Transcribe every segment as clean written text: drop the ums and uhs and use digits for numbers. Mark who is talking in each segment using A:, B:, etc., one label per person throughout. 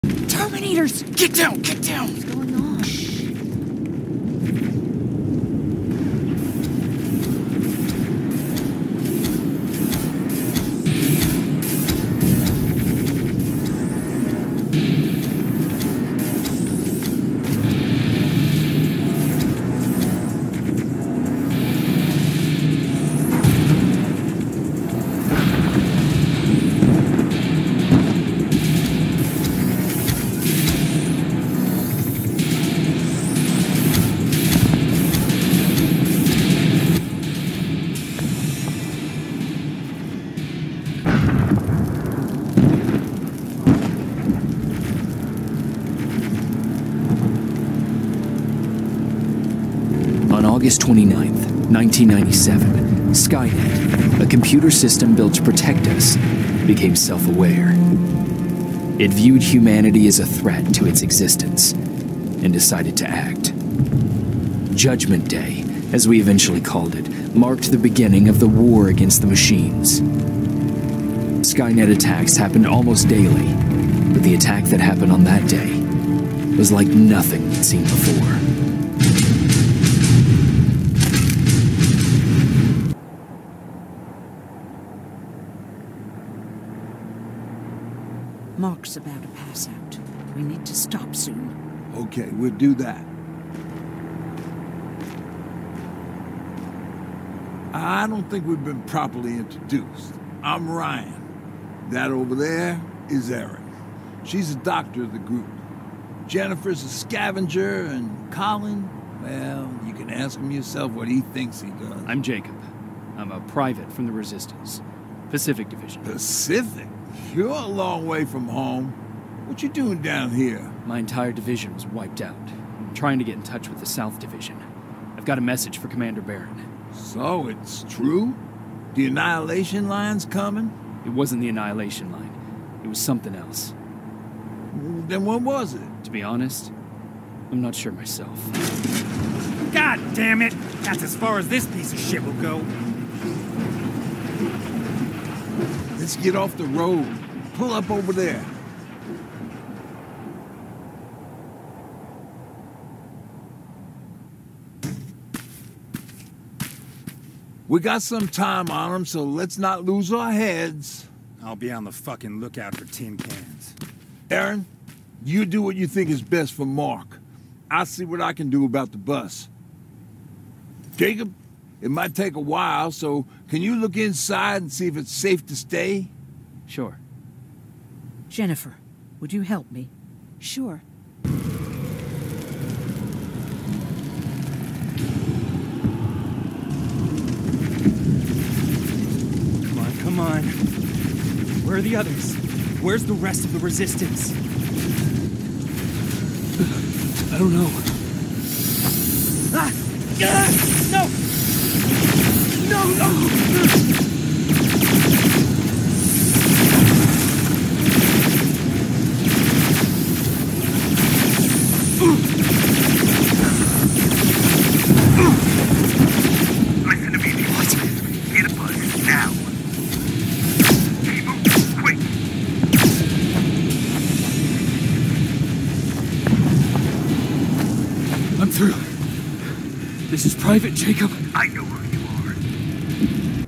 A: Terminators! Get down! Get down!
B: What's going on?
C: August 29th, 1997, Skynet, a computer system built to protect us, became self-aware. It viewed humanity as a threat to its existence and decided to act. Judgment Day, as we eventually called it, marked the beginning of the war against the machines. Skynet attacks happened almost daily, but the attack that happened on that day was like nothing we'd seen before.
B: Mark's about to pass out. We need to stop soon.
D: Okay, we'll do that. I don't think we've been properly introduced. I'm Ryan. That over there is Erin. She's the doctor of the group. Jennifer's a scavenger, and Colin, well, you can ask him yourself what he thinks he does.
C: I'm Jacob. I'm a private from the Resistance. Pacific Division.
D: Pacific? You're a long way from home. What you doing down here?
C: My entire division was wiped out. I'm trying to get in touch with the South Division. I've got a message for Commander Barron.
D: So, it's true? The Annihilation Line's coming?
C: It wasn't the Annihilation Line. It was something else.
D: Then what was it?
C: To be honest, I'm not sure myself.
A: God damn it! That's as far as this piece of shit will go.
D: Let's get off the road. Pull up over there. We got some time on them, so let's not lose our heads.
A: I'll be on the fucking lookout for tin cans.
D: Erin, you do what you think is best for Mark. I'll see what I can do about the bus. Jacob, it might take a while, so can you look inside and see if it's safe to stay?
C: Sure.
B: Jennifer, would you help me?
E: Sure.
A: Come on. Where are the others? Where's the rest of the Resistance?
C: I don't know.
A: Ah! No! No, no!
F: Listen to me. What? Get a bus now. Keep moving, quick.
C: I'm through. This is Private Jacob.
F: I know who you are.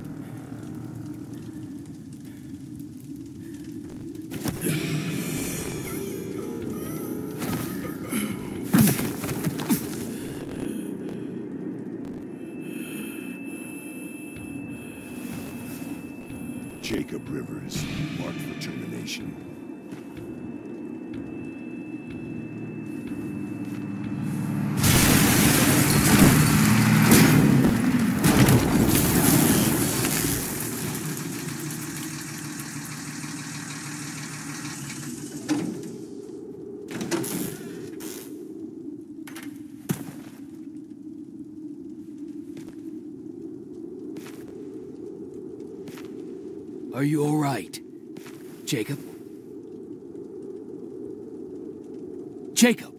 G: Jacob Rivers, marked for termination.
C: Are you all right, Jacob? Jacob!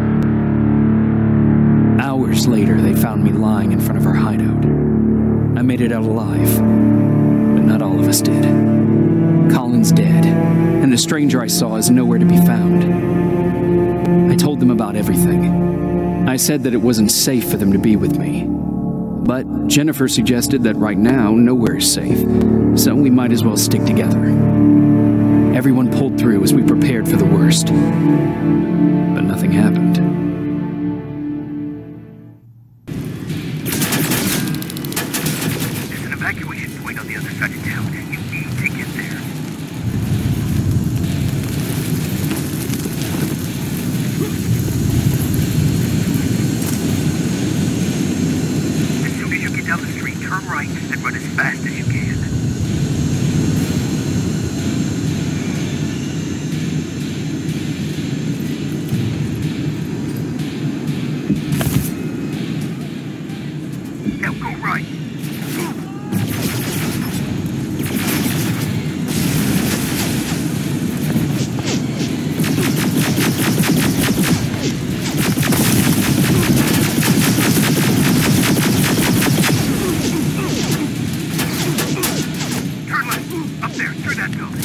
C: Hours later, they found me lying in front of our hideout. I made made it out alive. But not all of us did. Colin's dead, and the stranger I saw is nowhere to be found. I told them about everything. I said that it wasn't safe for them to be with me. But Jennifer suggested that right now, nowhere is safe, so we might as well stick together. Everyone pulled through as we prepared for the worst. But nothing happened.
F: There's an evacuation point on the other side of town. You need to get there. As soon as you get down the street, turn right and run as fast as you can. Now go right. Turn left. Up there, through that building.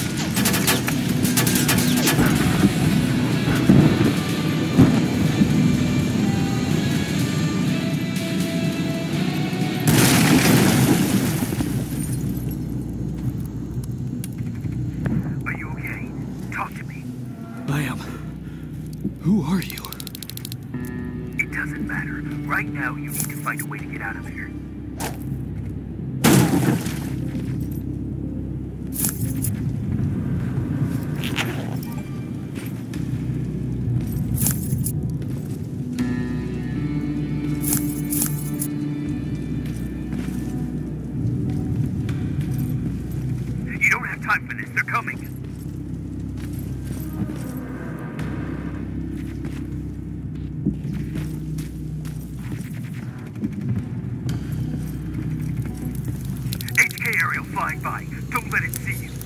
F: Are you okay? Talk to me.
A: I am. Who are you?
F: It doesn't matter. Right now, you need to find a way to get out of here. You don't have time for this. They're coming. HK aerial flying by. Don't let it see you.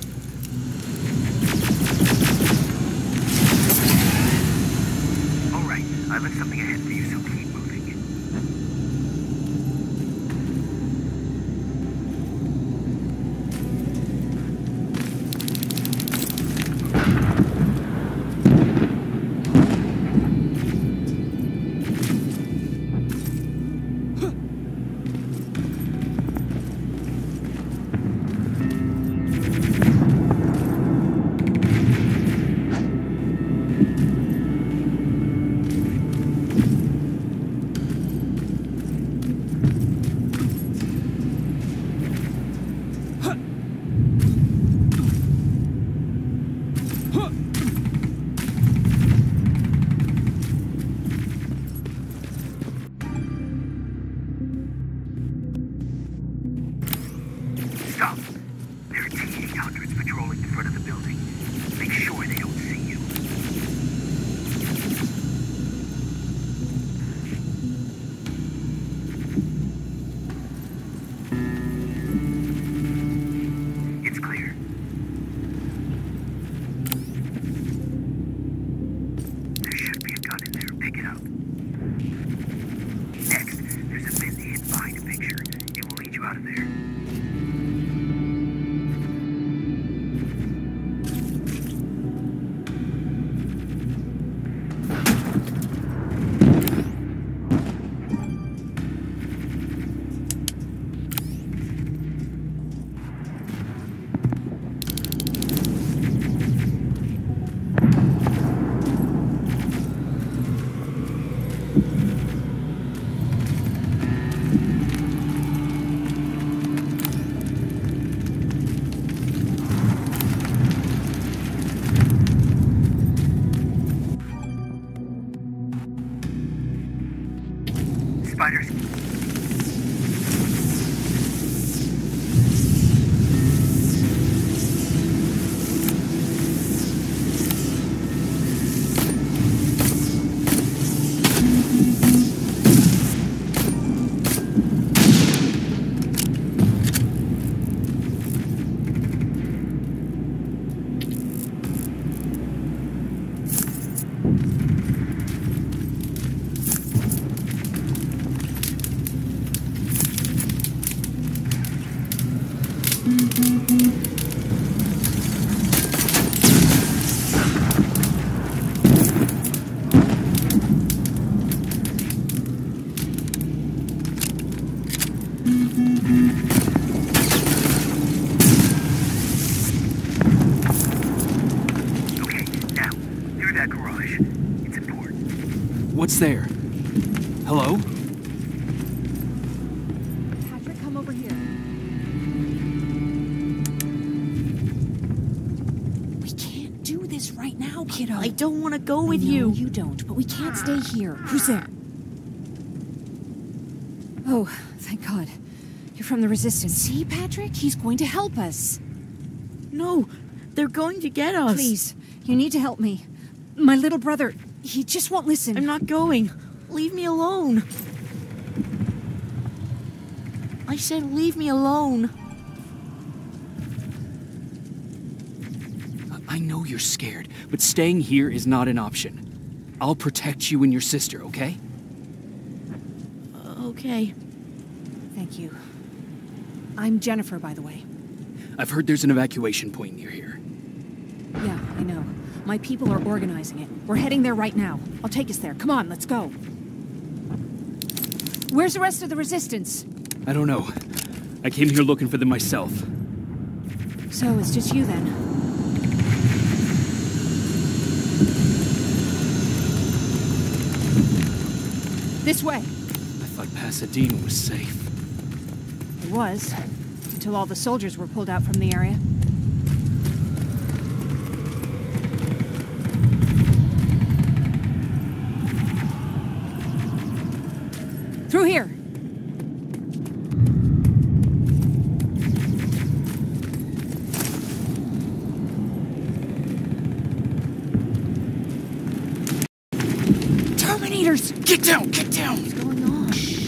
F: All right, I left something ahead for you, so keep moving. Stop. There are T-800s patrolling the front of the building. Make sure they don't see you. It's clear. There should be a gun in there. Pick it up. Next, there's a bin hidden behind a picture. It will lead you out of there. Okay, now, through that garage. It's important.
C: What's there? Hello?
B: Patrick, come over here. We can't do this right now, kiddo.
E: I don't want to go with
B: I know
E: you.
B: you don't, but we can't stay here. Who's there? Oh, thank God. You're from the Resistance. See, Patrick? He's going to help us.
E: No, they're going to get us.
B: Please, you need to help me. My little brother, he just won't listen.
E: I'm not going. Leave me alone. I said leave me alone.
C: I know you're scared, but staying here is not an option. I'll protect you and your sister, okay?
E: Okay.
B: Thank you. I'm Jennifer, by the way.
C: I've heard there's an evacuation point near here.
B: Yeah, I know. My people are organizing it. We're heading there right now. I'll take us there. Come on, let's go. Where's the rest of the Resistance?
C: I don't know. I came here looking for them myself.
B: So it's just you then? This way.
C: I thought Pasadena was safe.
B: It was, until all the soldiers were pulled out from the area. Through here. Terminators!
C: Get down! Get down!
B: What's going on?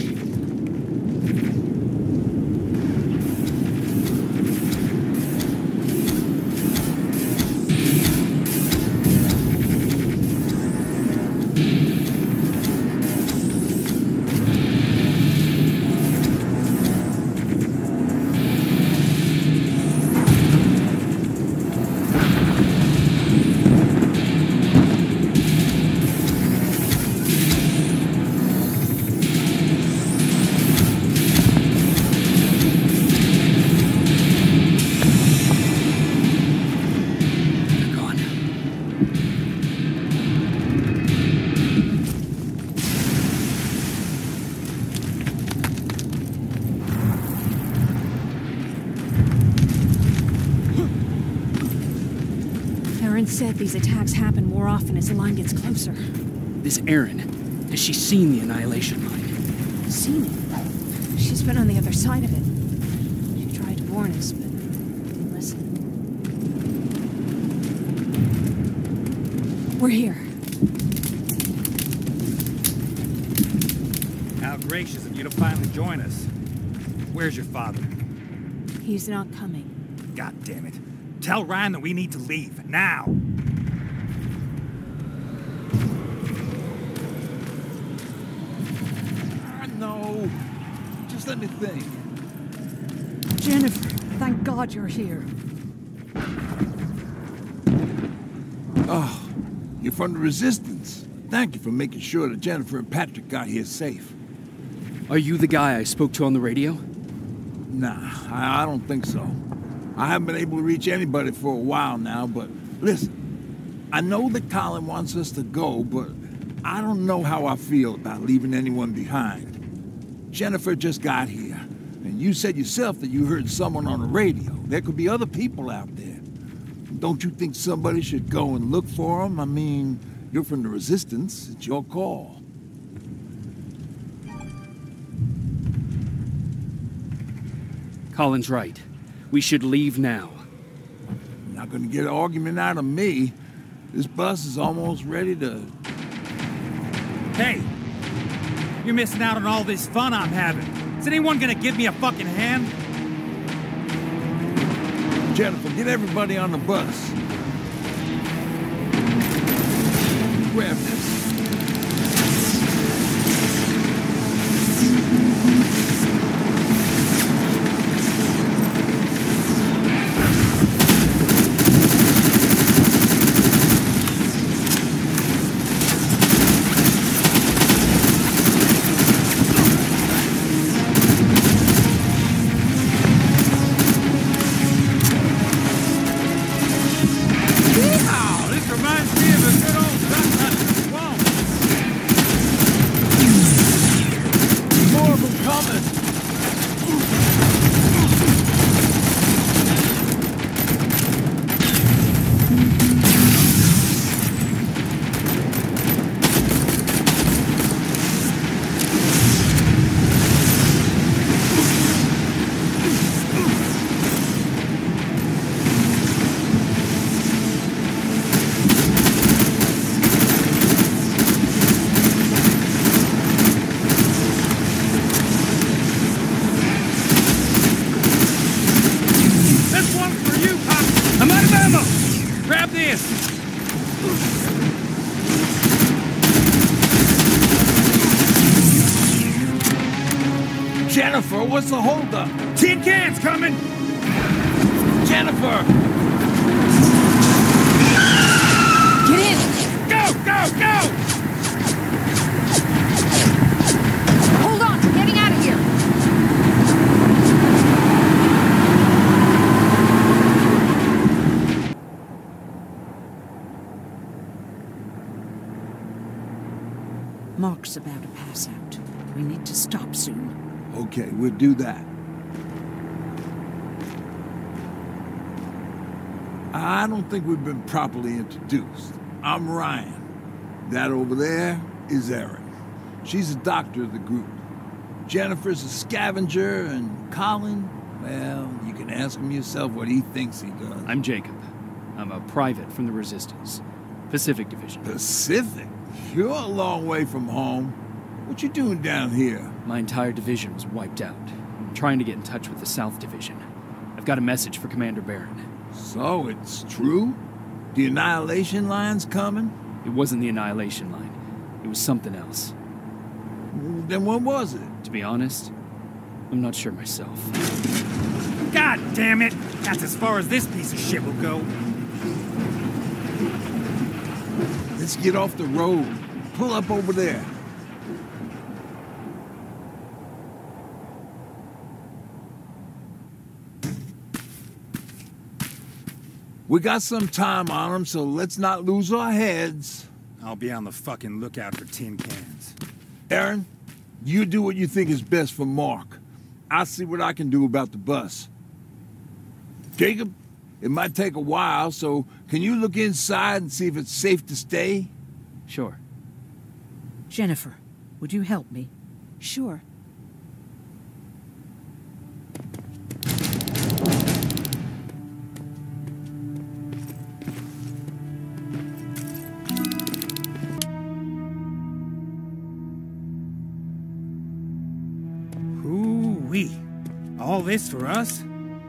C: They're gone.
B: Aaron said these attacks happen more often as the line gets closer.
C: This Erin, has she seen the Annihilation Line?
B: Seen it. She's been on the other side of it. She tried to warn us, but didn't listen. We're here.
A: How gracious of you to finally join us. Where's your father?
B: He's not coming.
A: God damn it. Tell Ryan that we need to leave, now!
D: No. Just let me think.
B: Jennifer, thank God you're here.
D: Oh, you're from the Resistance. Thank you for making sure that Jennifer and Patrick got here safe.
C: Are you the guy I spoke to on the radio?
D: Nah, I don't think so. I haven't been able to reach anybody for a while now, but listen, I know that Colin wants us to go, but I don't know how I feel about leaving anyone behind. Jennifer just got here, and you said yourself that you heard someone on the radio. There could be other people out there. Don't you think somebody should go and look for them? I mean, you're from the Resistance. It's your call.
C: Colin's right. We should leave now.
D: You're not gonna get an argument out of me. This bus is almost ready to...
A: Hey! You're missing out on all this fun I'm having. Is anyone gonna give me a fucking hand?
D: Jennifer, get everybody on the bus. Grab this.
A: This one's for you, Pop! I'm out of ammo! Grab this!
D: Jennifer, what's the holdup?
A: Tin cans coming!
D: Jennifer!
B: Get in!
A: Go, go, go!
B: Hold on, we're getting out of here!
E: Mark's about to pass out. We need to stop soon.
D: Okay, we'll do that. I don't think we've been properly introduced. I'm Ryan. That over there is Erin. She's a doctor of the group. Jennifer's a scavenger, and Colin, well, you can ask him yourself what he thinks he does.
C: I'm Jacob. I'm a private from the Resistance. Pacific Division.
D: Pacific? You're a long way from home. What you doing down here?
C: My entire division was wiped out. I'm trying to get in touch with the South Division. I've got a message for Commander Barron.
D: So, it's true? The Annihilation Line's coming?
C: It wasn't the Annihilation Line. It was something else.
D: Then what was it?
C: To be honest, I'm not sure myself.
A: God damn it! That's as far as this piece of shit will go.
D: Let's get off the road. Pull up over there. We got some time on them, so let's not lose our heads.
A: I'll be on the fucking lookout for tin cans.
D: Erin, you do what you think is best for Mark. I'll see what I can do about the bus. Jacob, it might take a while, so can you look inside and see if it's safe to stay?
C: Sure.
E: Jennifer, would you help me?
B: Sure.
A: Ooh-wee. All this for us?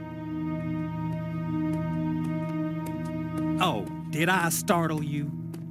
A: Oh, did I startle you?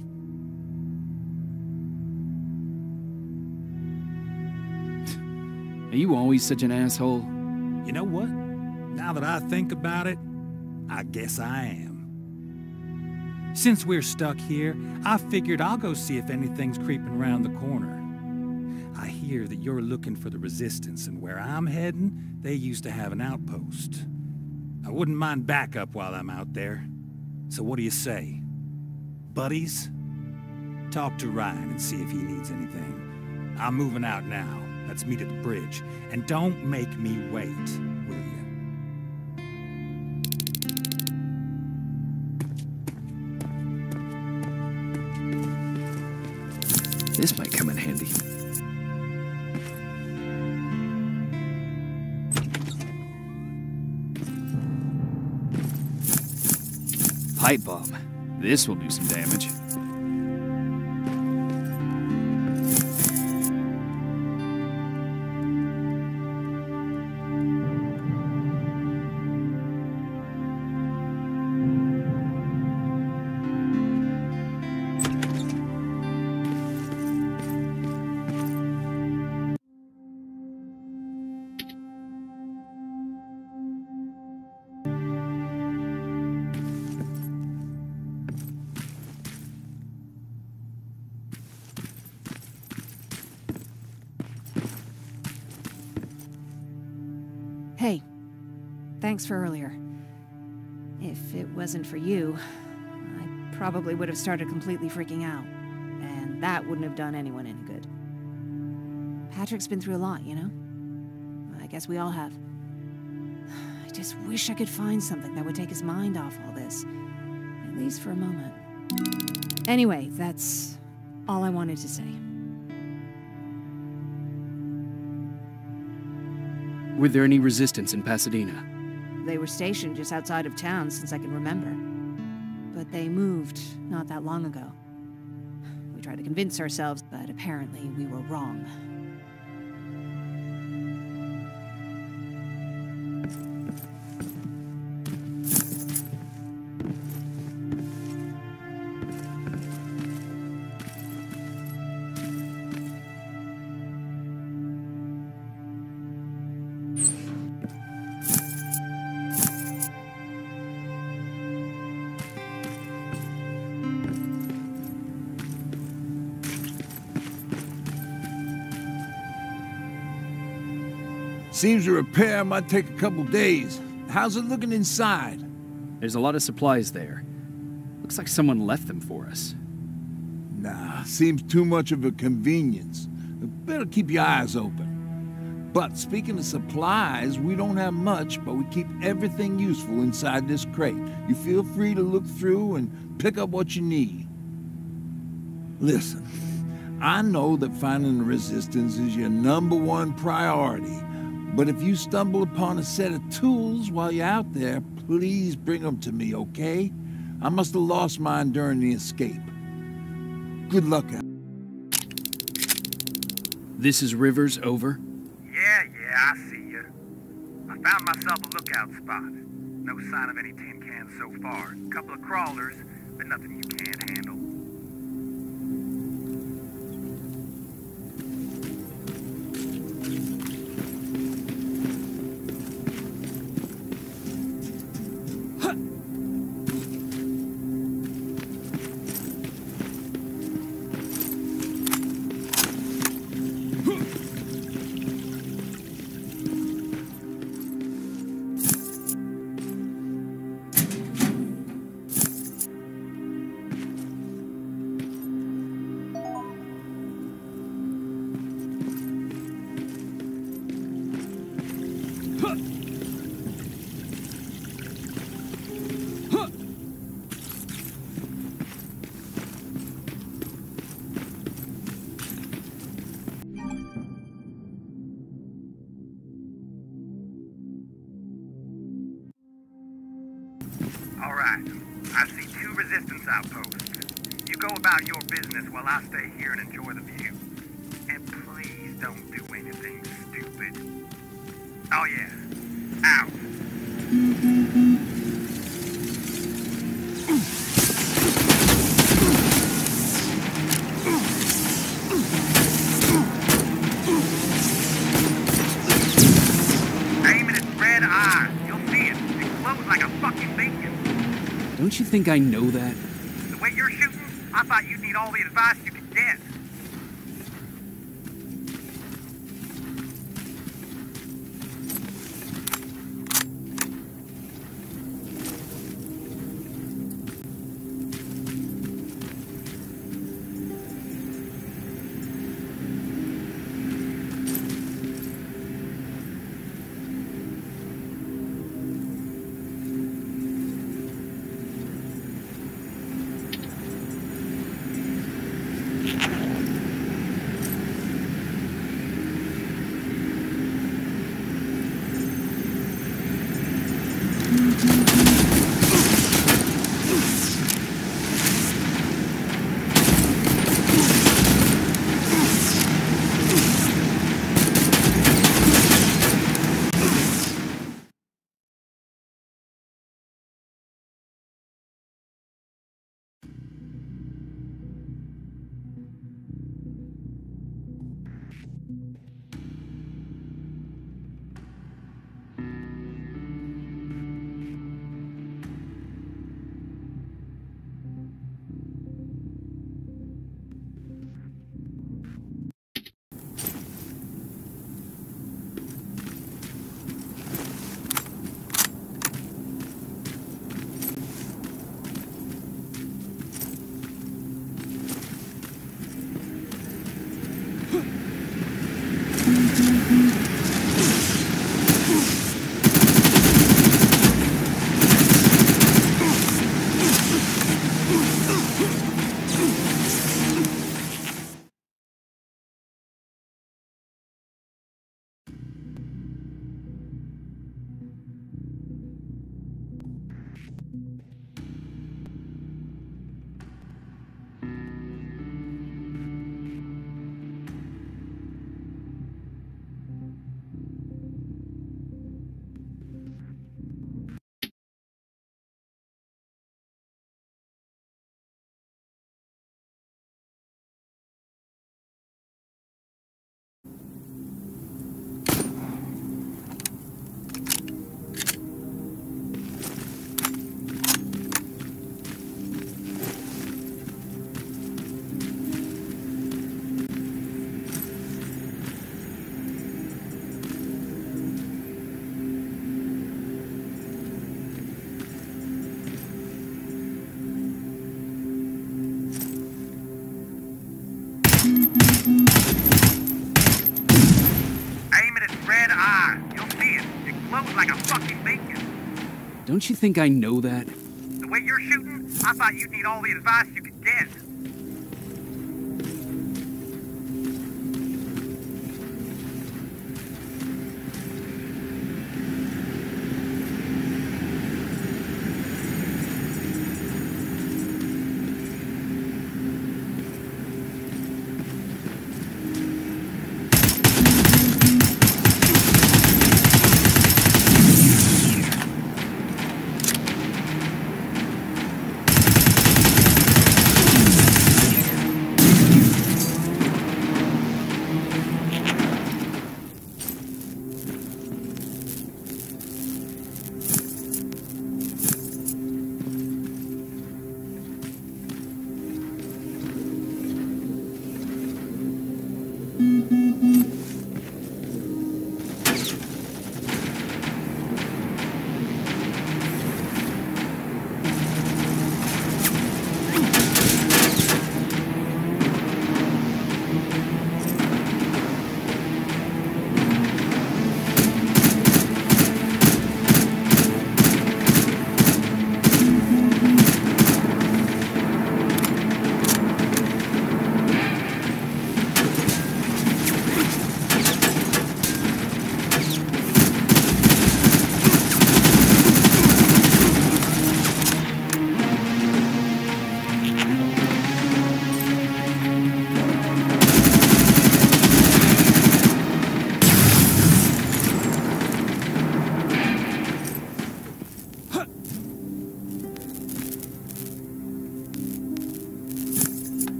C: Are you always such an asshole?
A: You know what? Now that I think about it, I guess I am. Since we're stuck here, I figured I'll go see if anything's creeping around the corner. I hear that you're looking for the Resistance, and where I'm heading, they used to have an outpost. I wouldn't mind backup while I'm out there. So what do you say? Buddies? Talk to Ryan and see if he needs anything. I'm moving out now. Let's meet at the bridge. And don't make me wait, will you?
C: This might come in handy. Pipe bomb. This will do some damage.
B: Hey, thanks for earlier. If it wasn't for you, I probably would have started completely freaking out. And that wouldn't have done anyone any good. Patrick's been through a lot, you know? I guess we all have. I just wish I could find something that would take his mind off all this. At least for a moment. Anyway, that's all I wanted to say.
C: Were there any resistance in Pasadena?
B: They were stationed just outside of town since I can remember. But they moved not that long ago. We tried to convince ourselves, but apparently we were wrong.
D: Seems the repair might take a couple days. How's it looking inside?
C: There's a lot of supplies there. Looks like someone left them for us.
D: Nah, seems too much of a convenience. Better keep your eyes open. But speaking of supplies, we don't have much, but we keep everything useful inside this crate. You feel free to look through and pick up what you need. Listen, I know that finding the resistance is your #1 priority, but if you stumble upon a set of tools while you're out there, please bring them to me, okay? I must have lost mine during the escape. Good luck out.
C: This is Rivers, over.
F: Yeah, I see you. I found myself a lookout spot. No sign of any tin cans so far. Couple of crawlers, but nothing you can't handle. All right, I see 2 resistance outposts. You go about your business while I stay here and enjoy the view. And please don't do anything stupid. Oh yeah, out. Aim at its red eyes. You'll see it. It glows like a fucking beacon.
C: Don't you think I know that?
F: The way you're shooting, I thought you'd need all the advice you could get.
C: Don't you think I know that?
F: The way you're shooting, I thought you'd need all the advice you could get.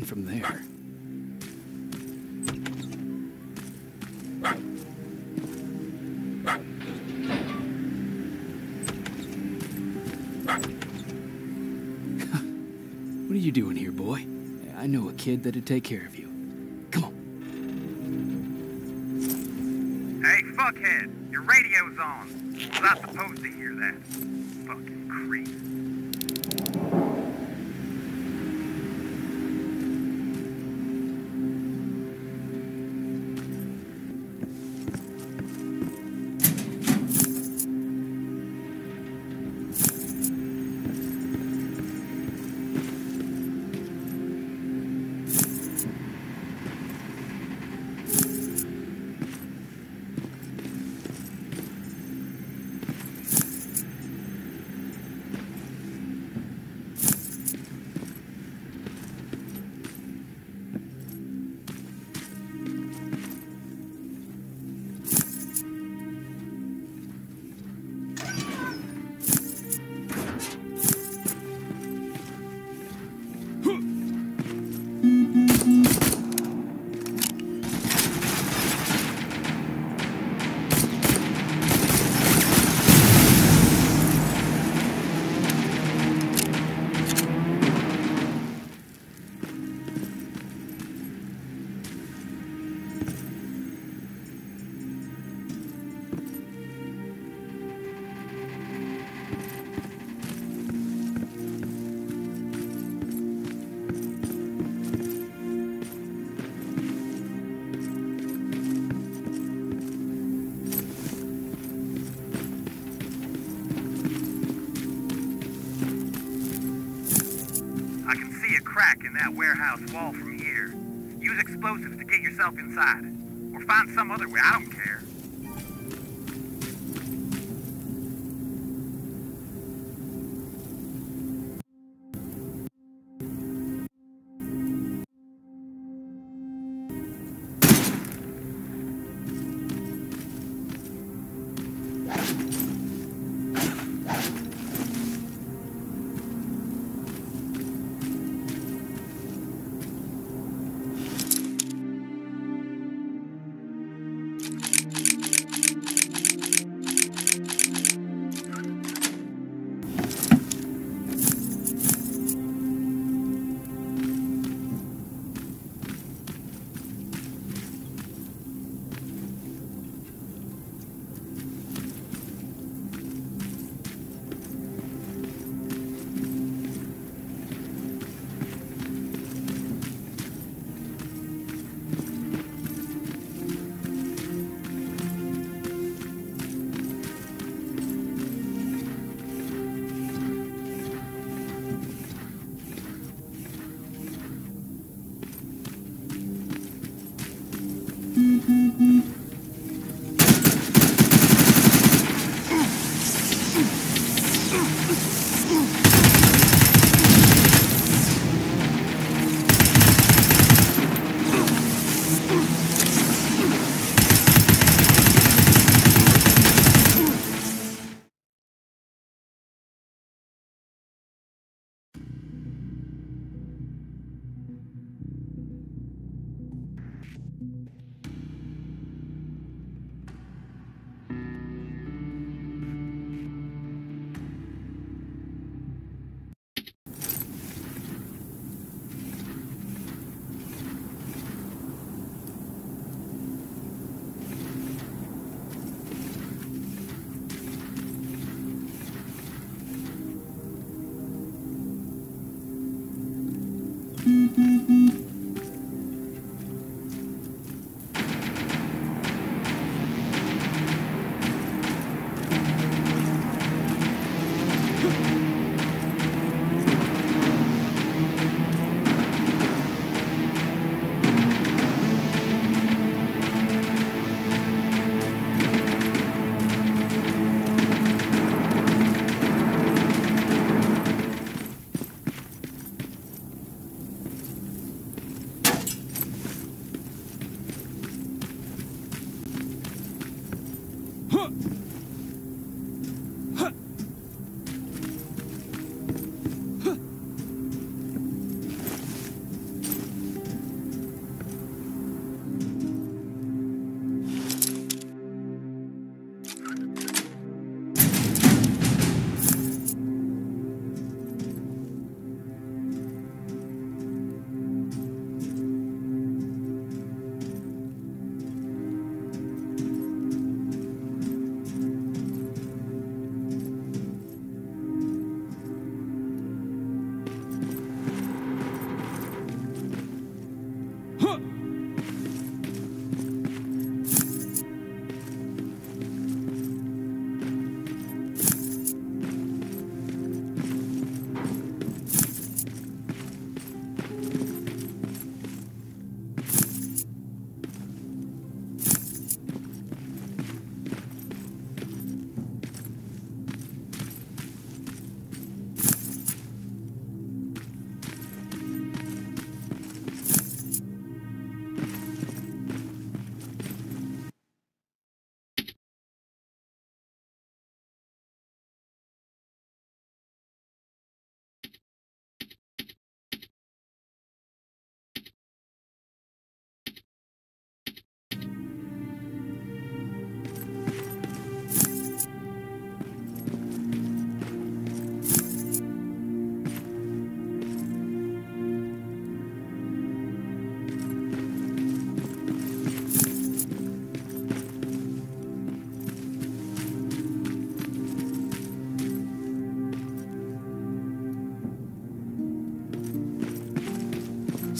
C: from there. What are you doing here, boy? I know a kid that'd take care of you. Come on.
F: Hey, fuckhead, your radio's on. Was I supposed to hear that? Fucking creep. Crack in that warehouse wall from here. Use explosives to get yourself inside. Or find some other way, I don't care.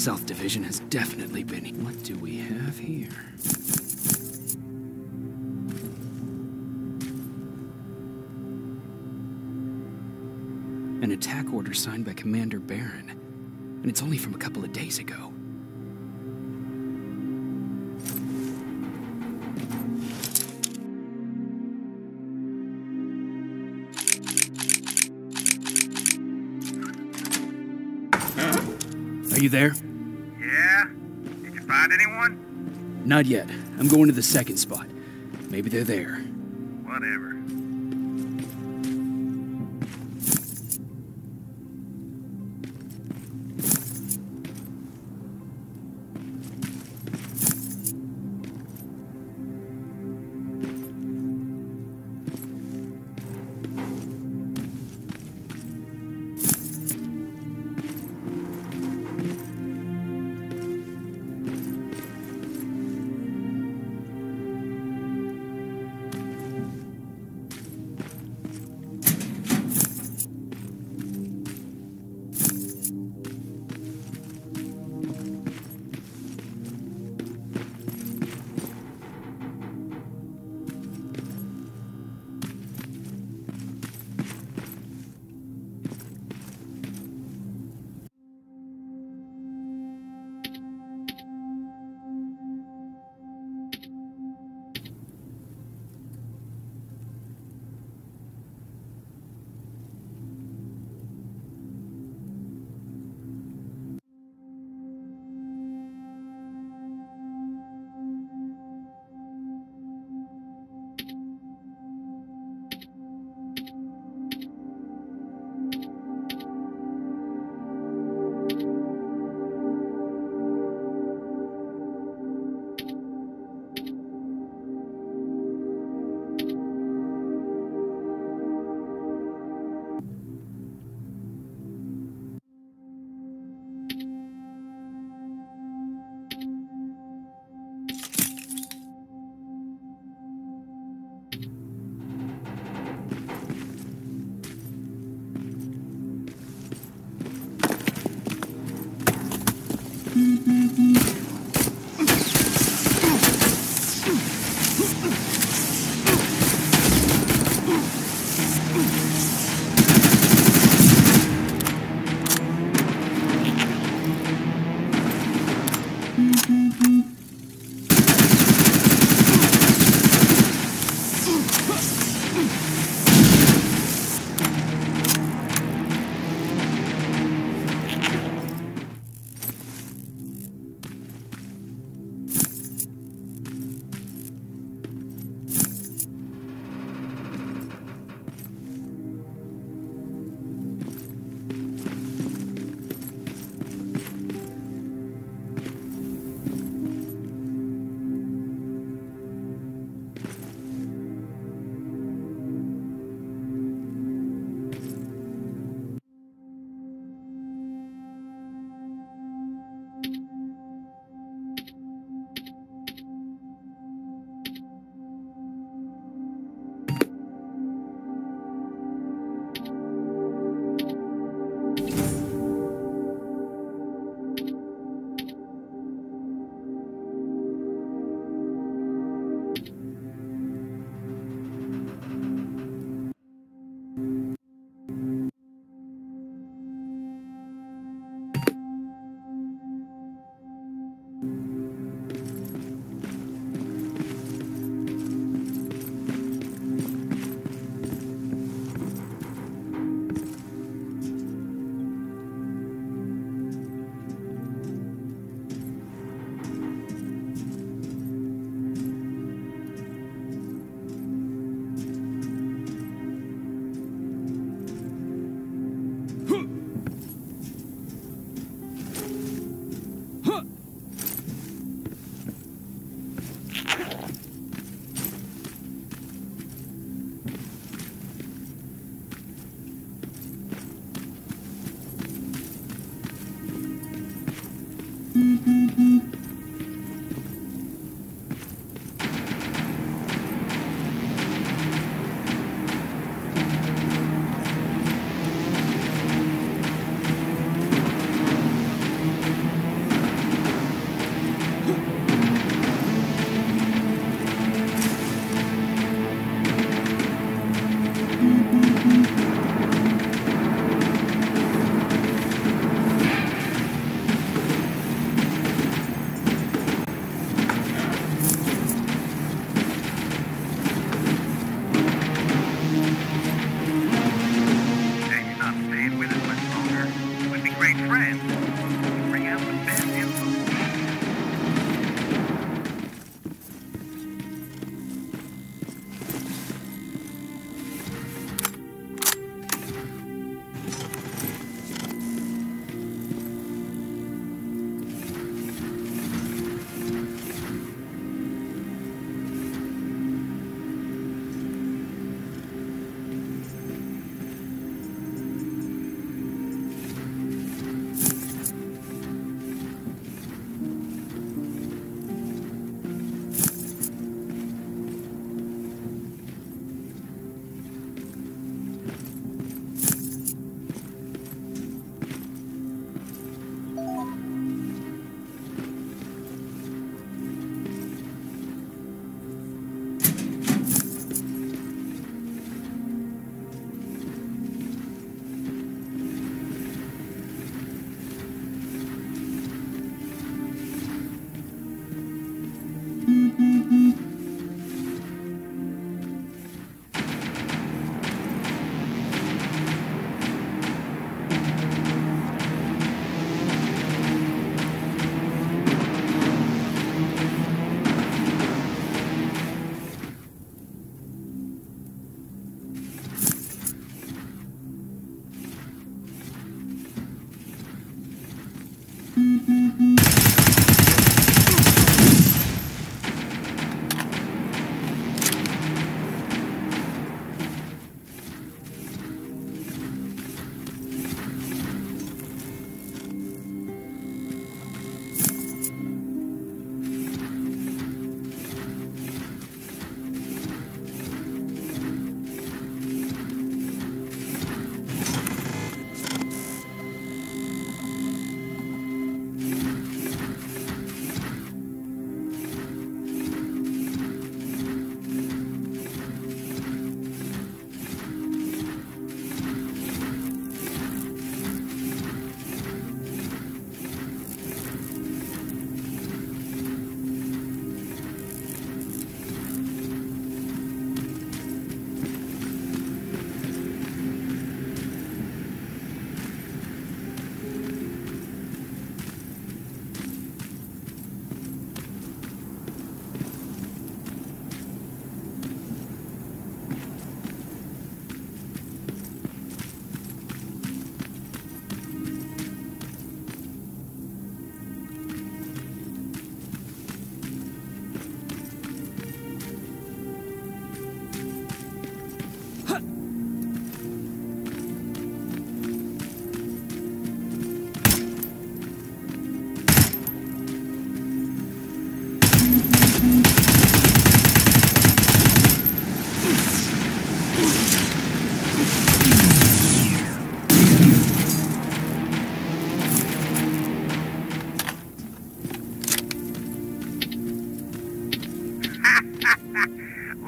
C: South Division has definitely been... What do we have here? An attack order signed by Commander Barron. And it's only from a couple of days ago. Are you there?
F: Yeah? Did you find anyone?
C: Not yet. I'm going to the second spot. Maybe they're there.
F: Whatever.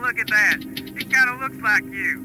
F: look at that. It kinda looks like you.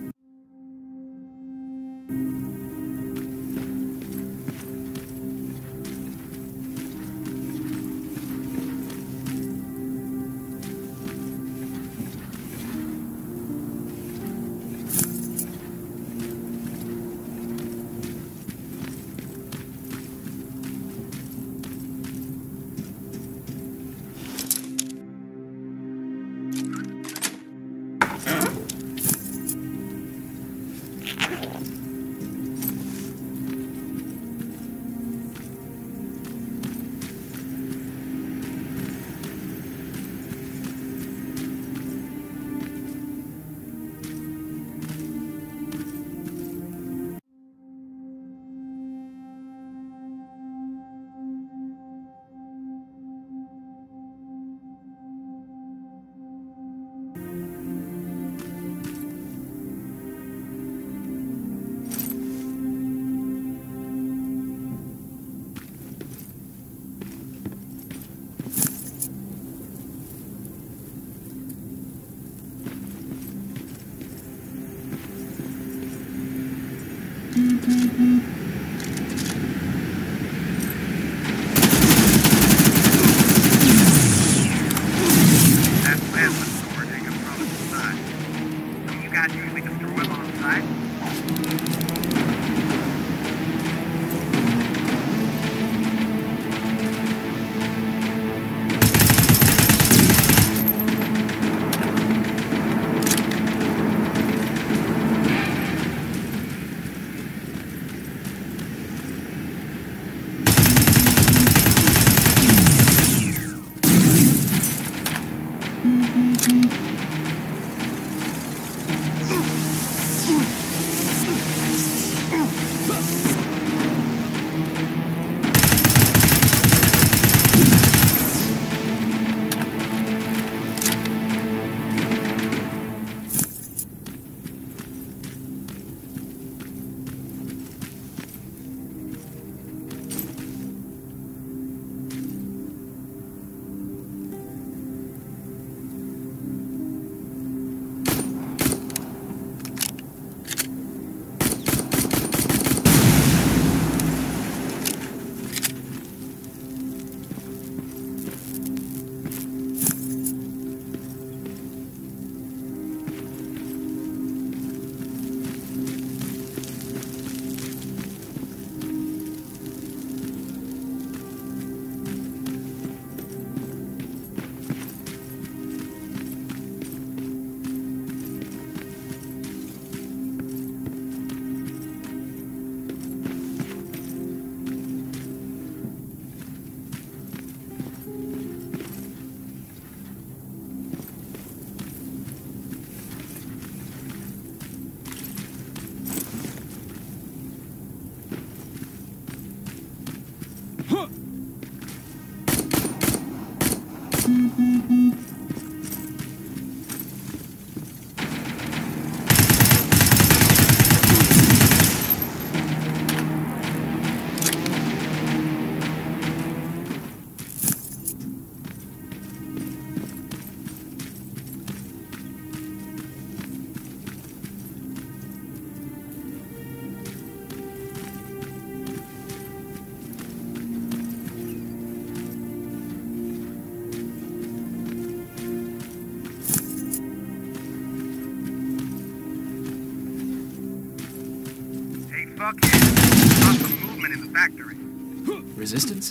F: Fuckhead. Saw some movement in the factory.
C: Resistance?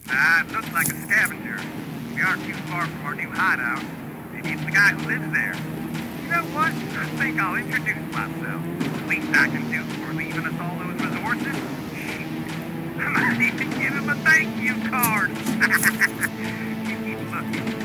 F: It looks like a scavenger. We aren't too far from our new hideout. Maybe it's the guy who lives there. You know what? I think I'll introduce myself. The least I can do for leaving us all those resources. I might even give him a thank you card. You keep looking.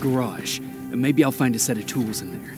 C: garage. Maybe I'll find a set of tools in there.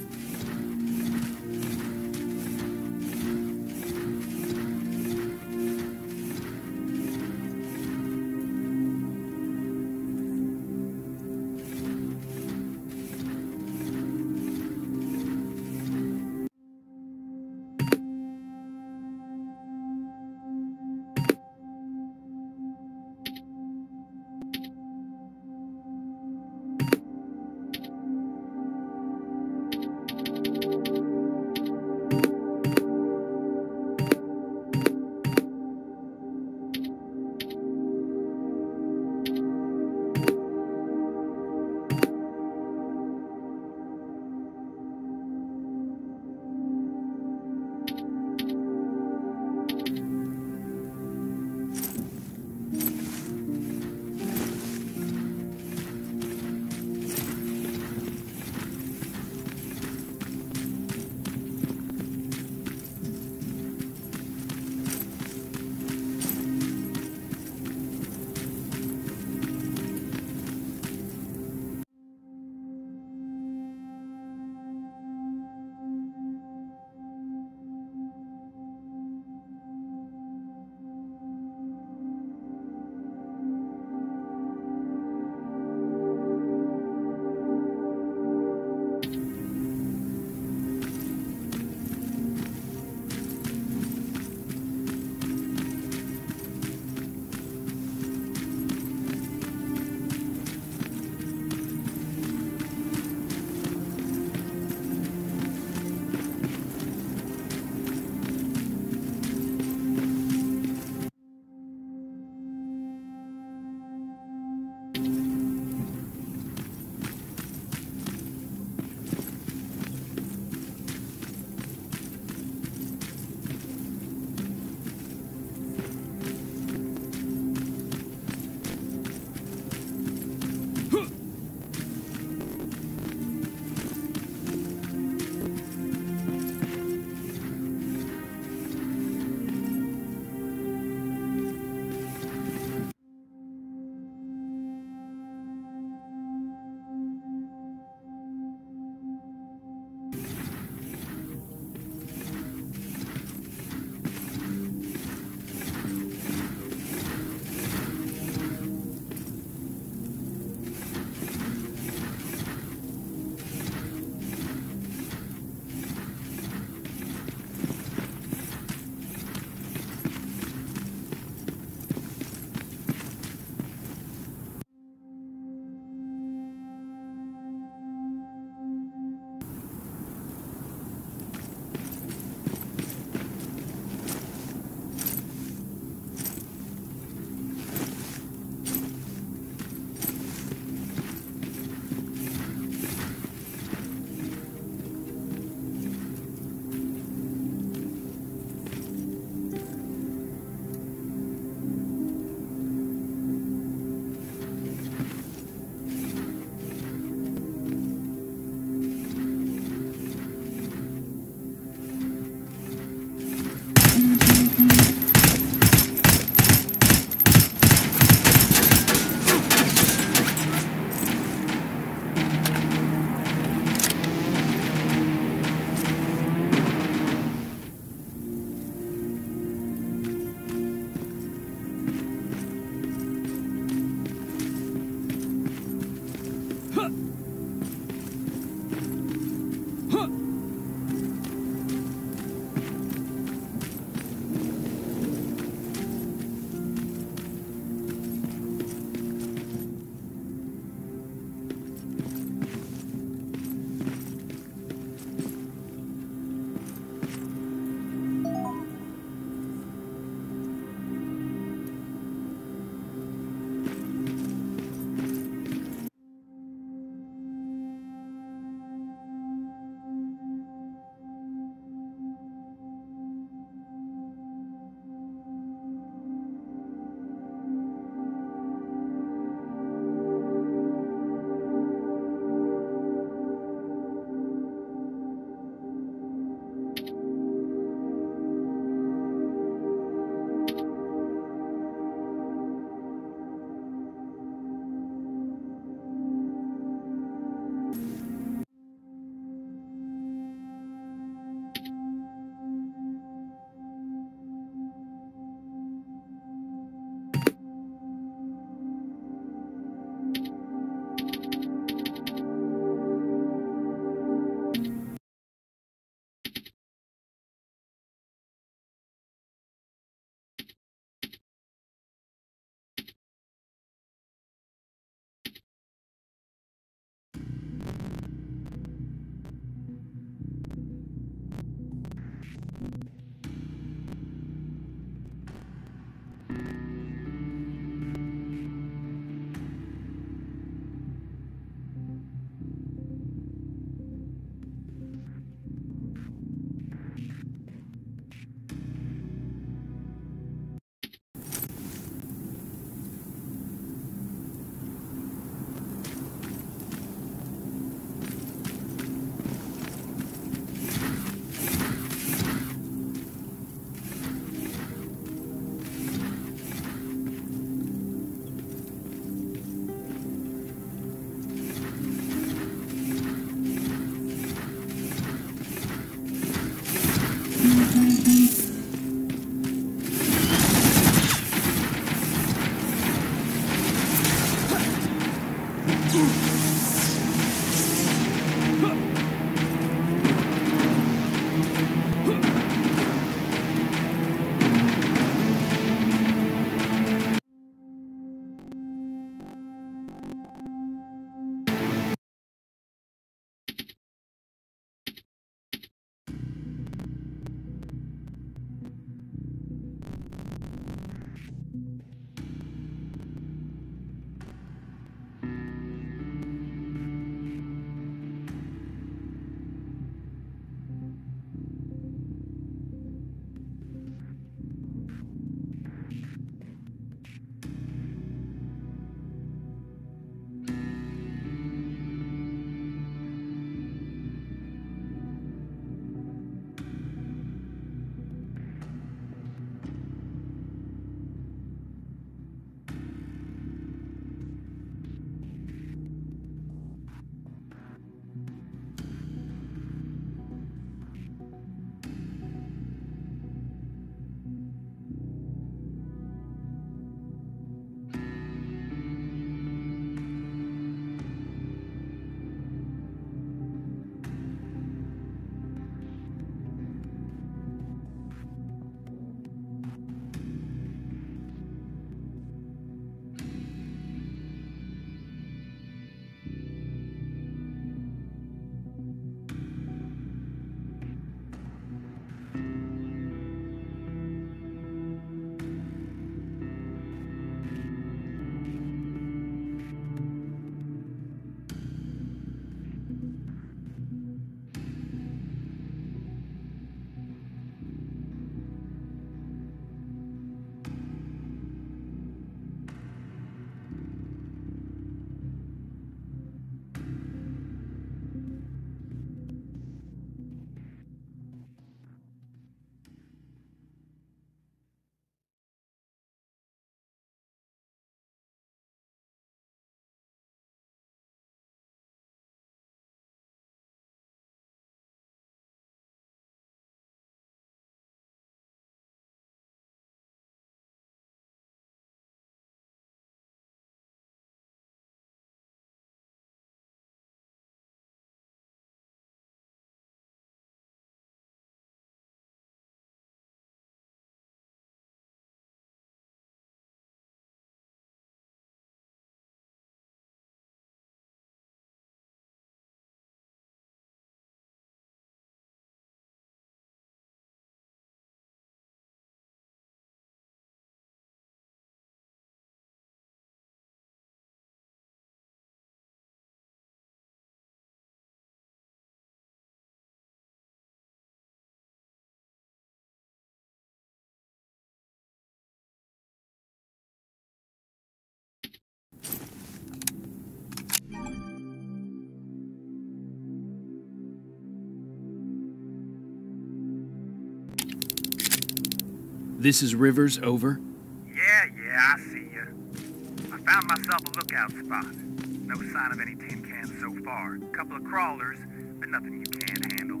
C: This is Rivers, over.
F: Yeah, I see ya. I found myself a lookout spot. No sign of any tin cans so far. Couple of crawlers, but nothing you can't handle.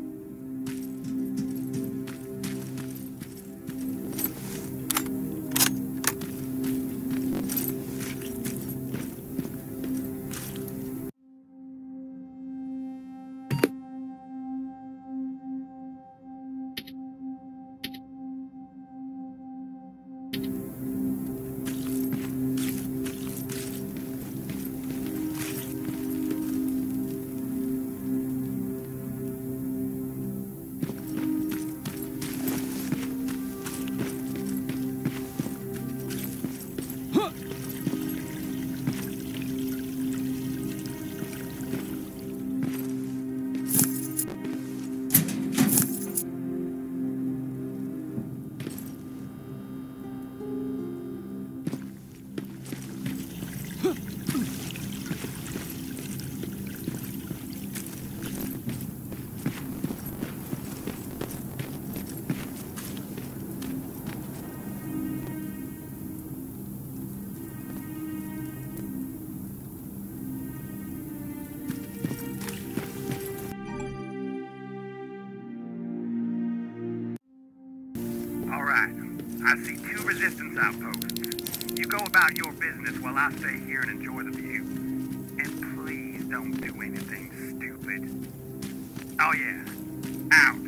F: Alright, I see 2 resistance outposts. You go about your business while I stay here and enjoy the view. And please don't do anything stupid. Oh yeah, out.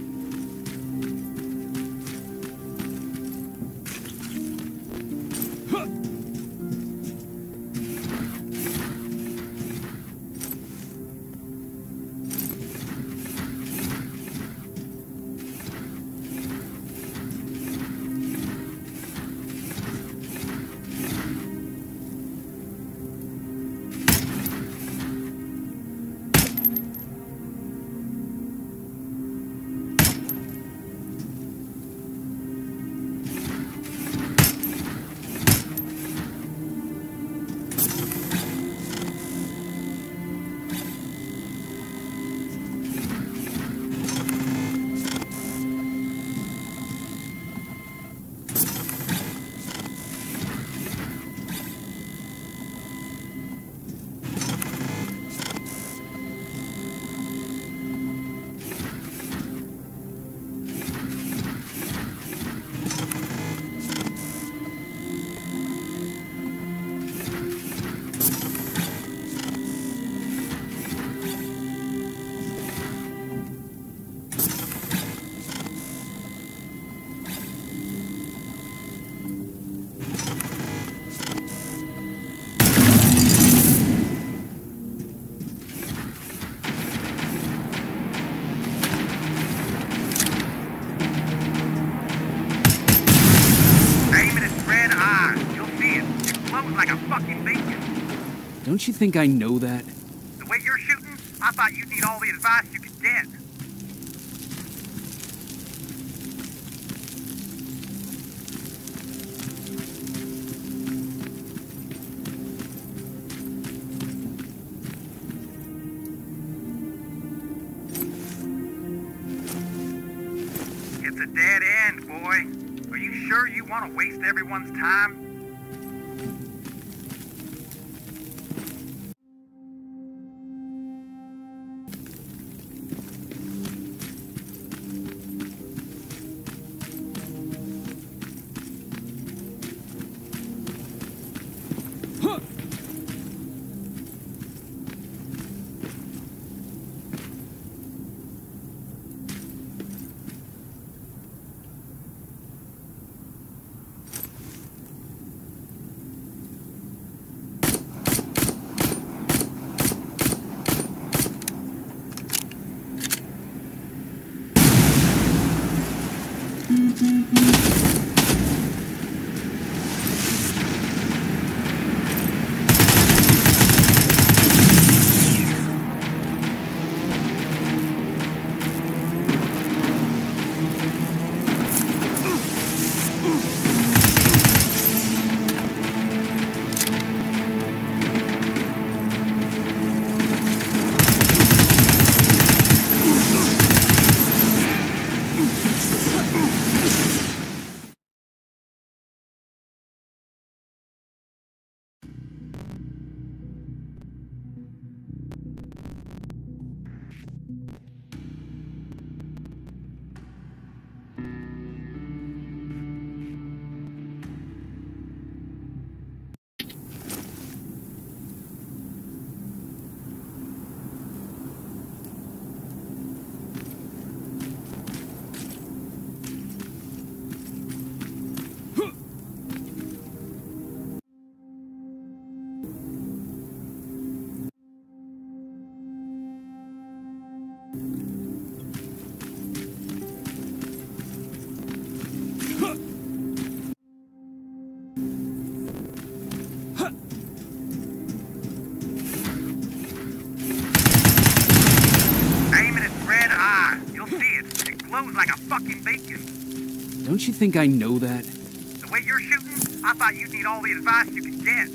F: Like a fucking beacon.
C: Don't you think I know that?
F: The way you're shooting, I thought you'd need all the advice you could get. It's a dead end, boy. Are you sure you want to waste everyone's time? explodes like a fucking beacon.
C: Don't you think I know that?
F: The way you're shooting, I thought you'd need all the advice you could get.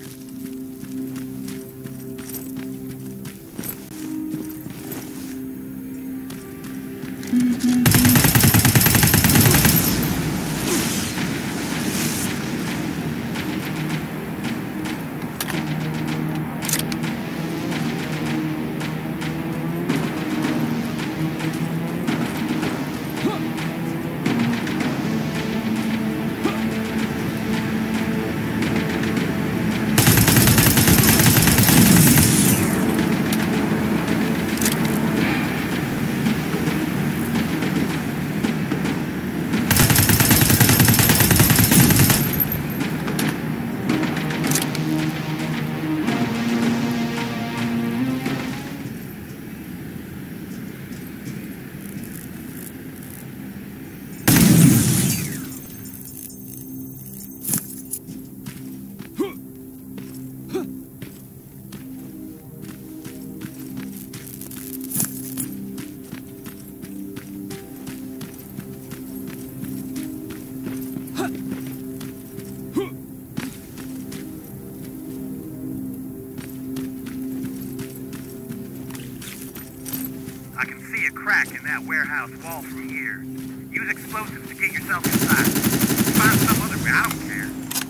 F: I can see a crack in that warehouse wall from here. Use explosives to get yourself inside. Find some other way, I don't care.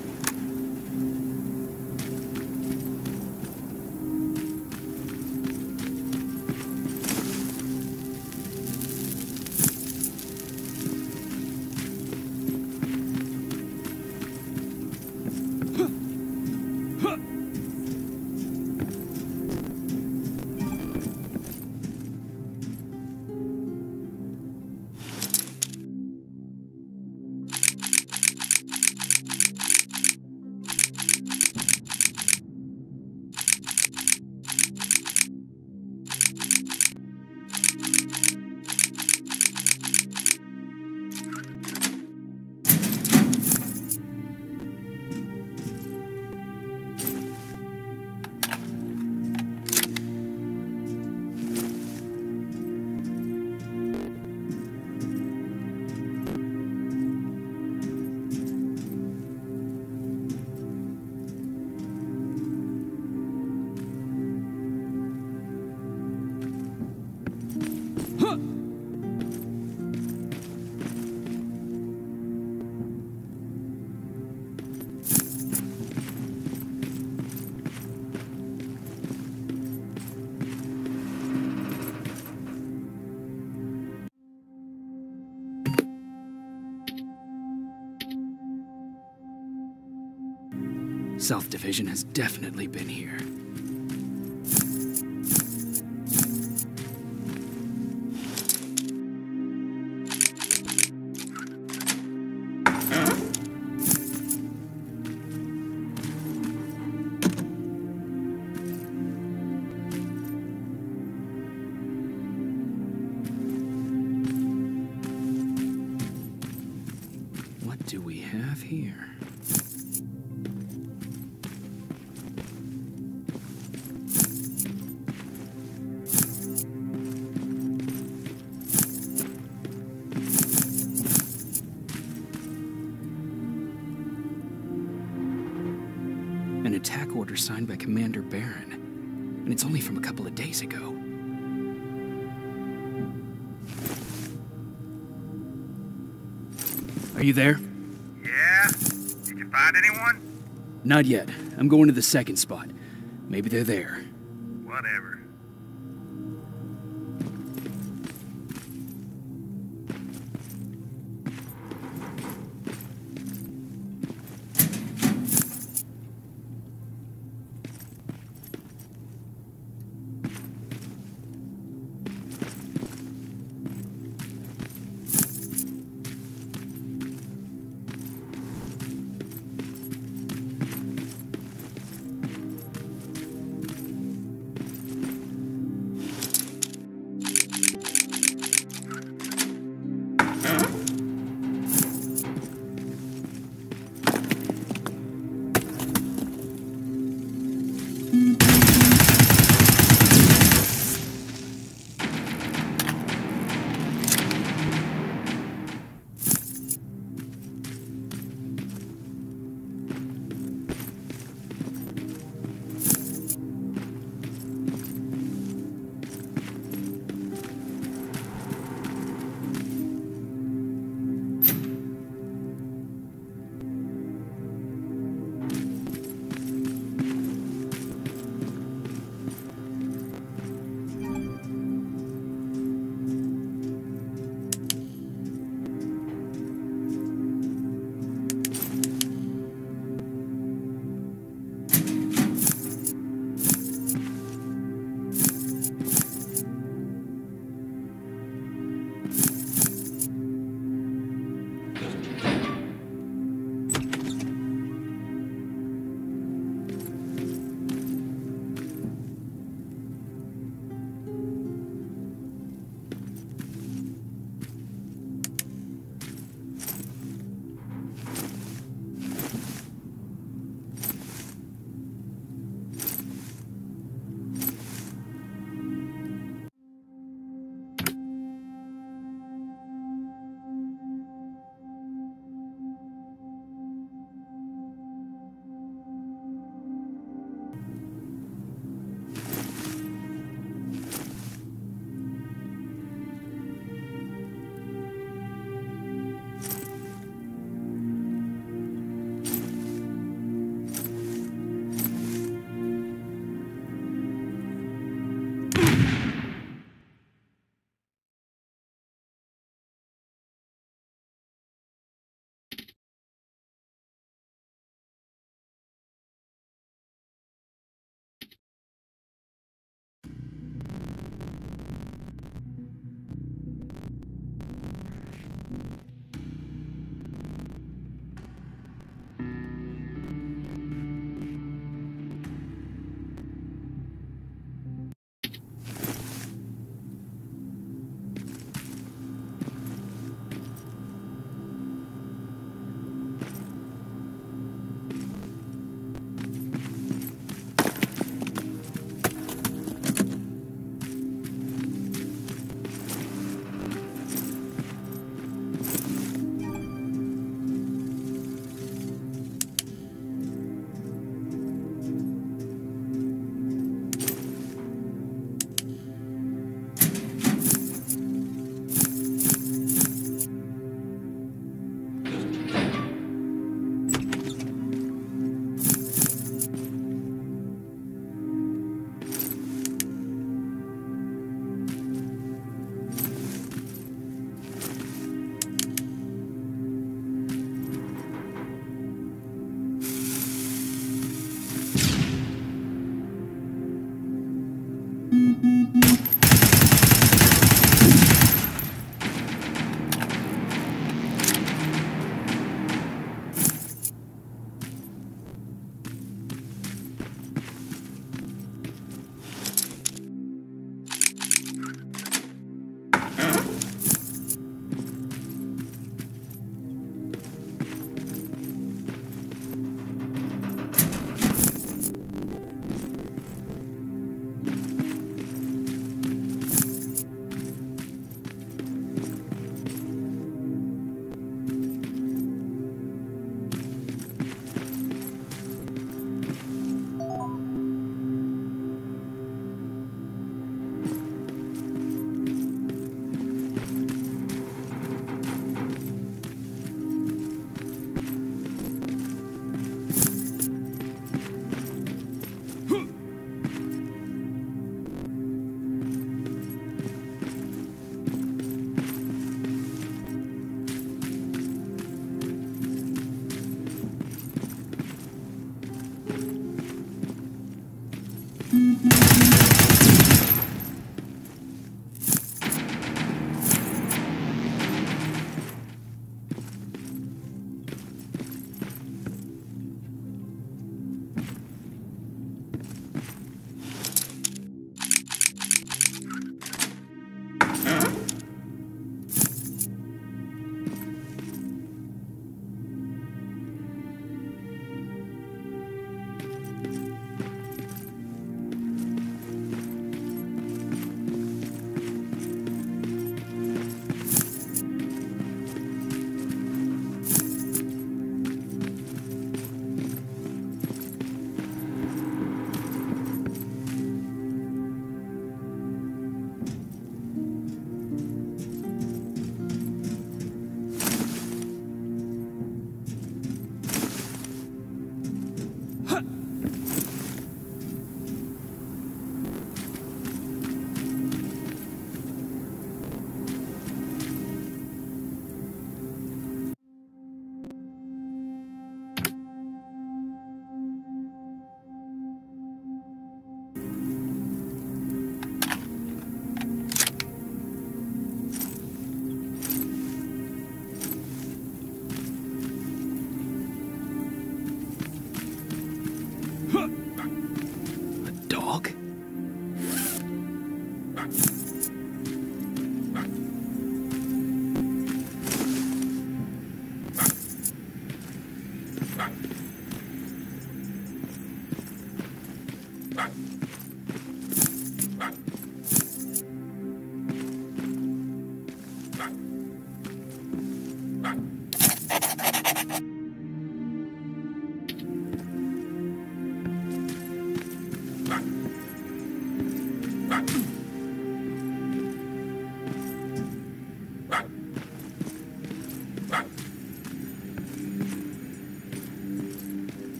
C: South Division has definitely been here. What do we have here? An attack order signed by Commander Barron, and it's only from a couple of days ago. Are you there?
F: Yeah? Did you find anyone?
C: Not yet. I'm going to the second spot. Maybe they're there.
F: Whatever.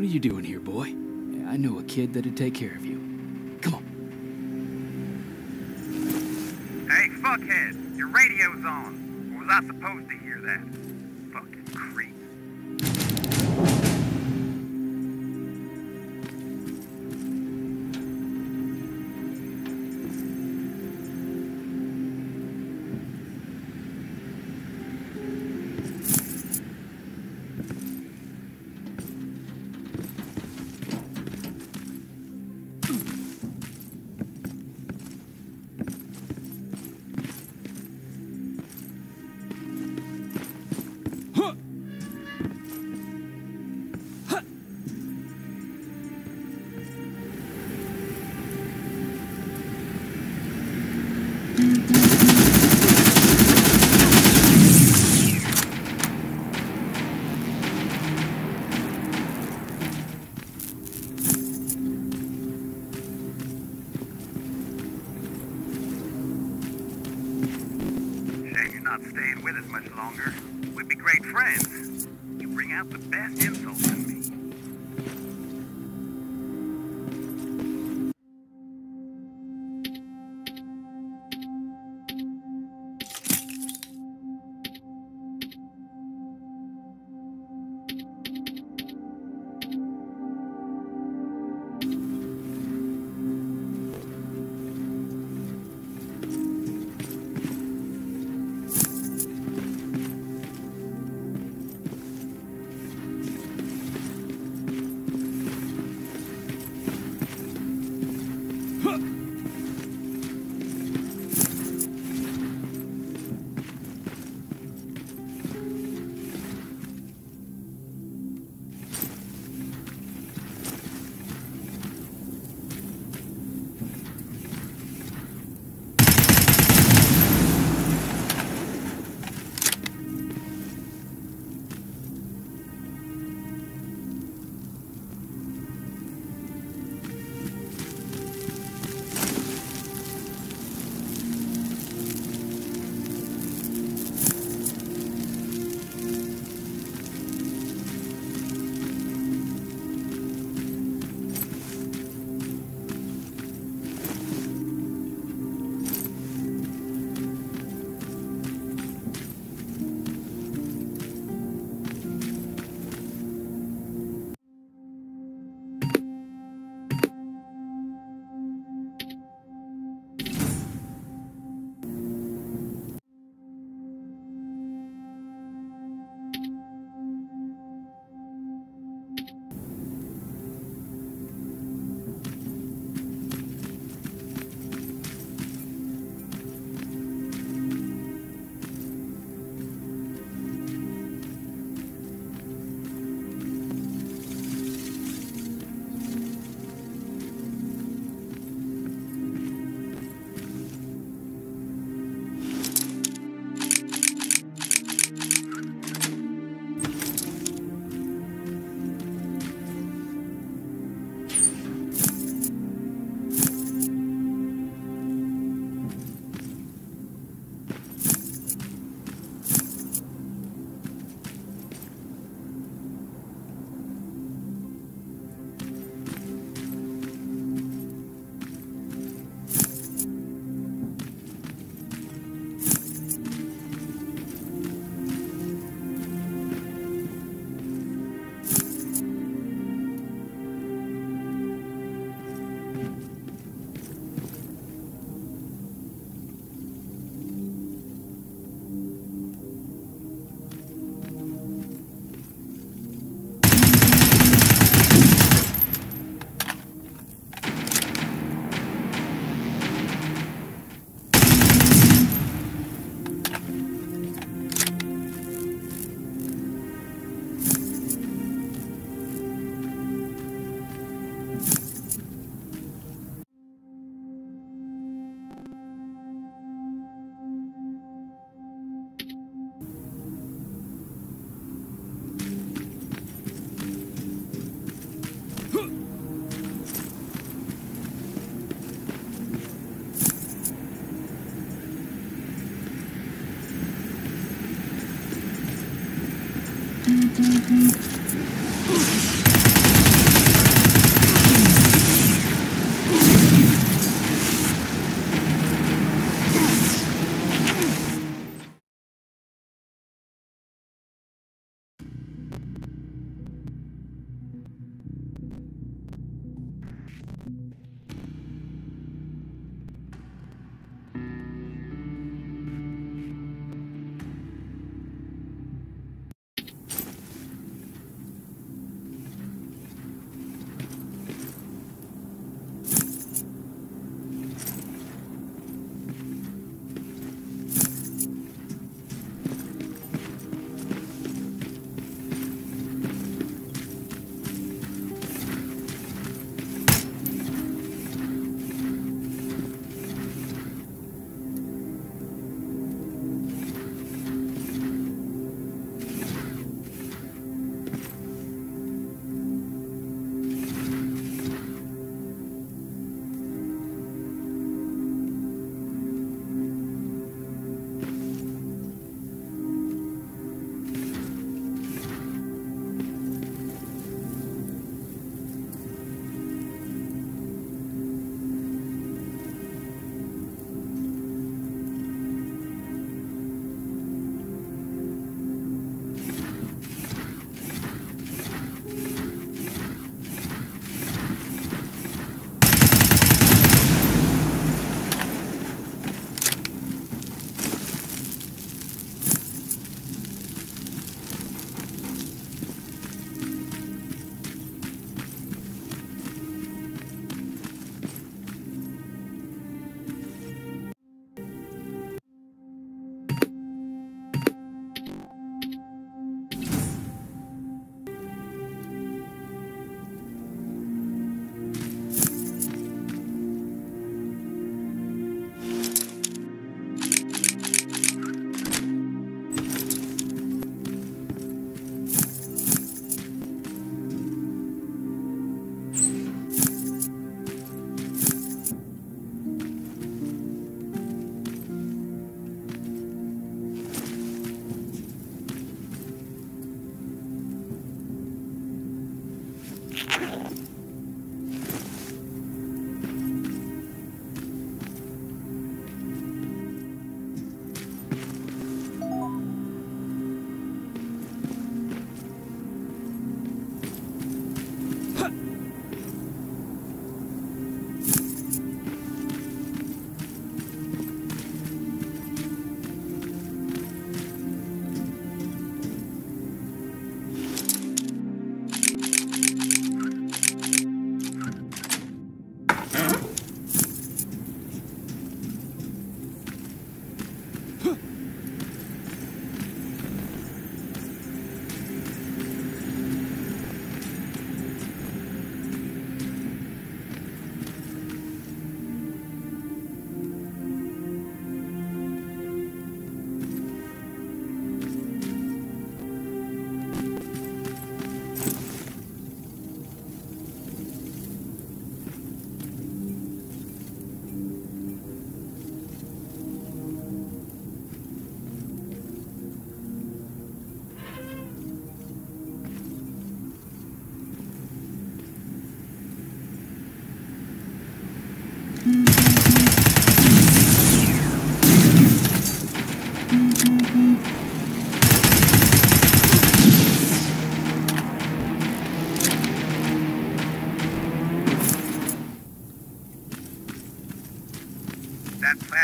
C: are you doing here, boy? I know a kid that'd take care of you. Come on.
F: Hey, fuckhead, your radio's on. Or was I supposed to hear that? Fucking creep. Not staying with us much longer. We'd be great friends. You bring out the best insults in me.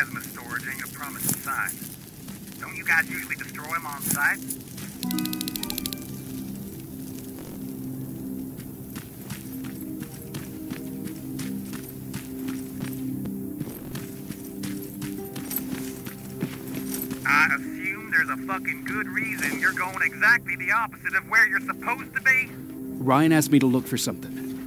F: plasma storage ain't a promising sign. Don't you guys usually destroy them on sight? I assume there's a fucking good reason you're going exactly the opposite of where you're supposed to be?
C: Ryan asked me to look for something.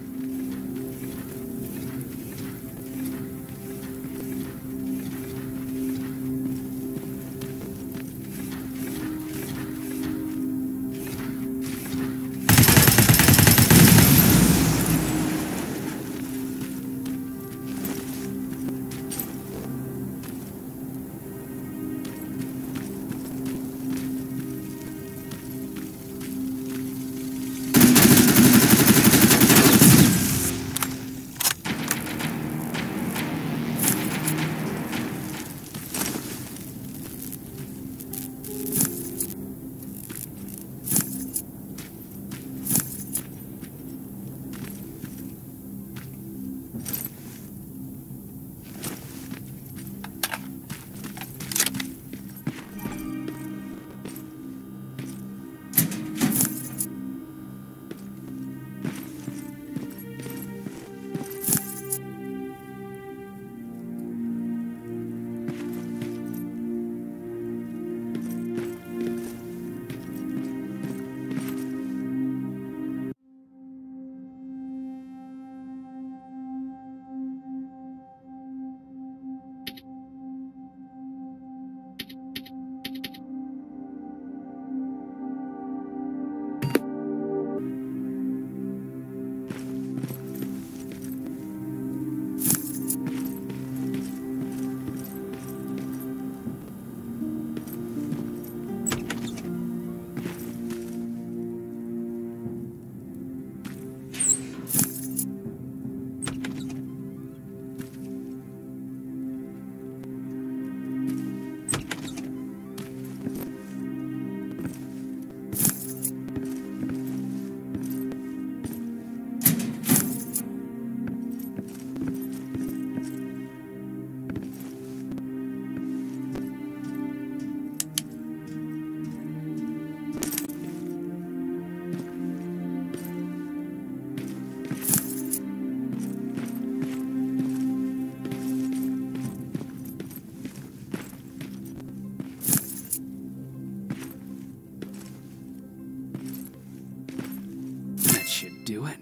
C: Do it.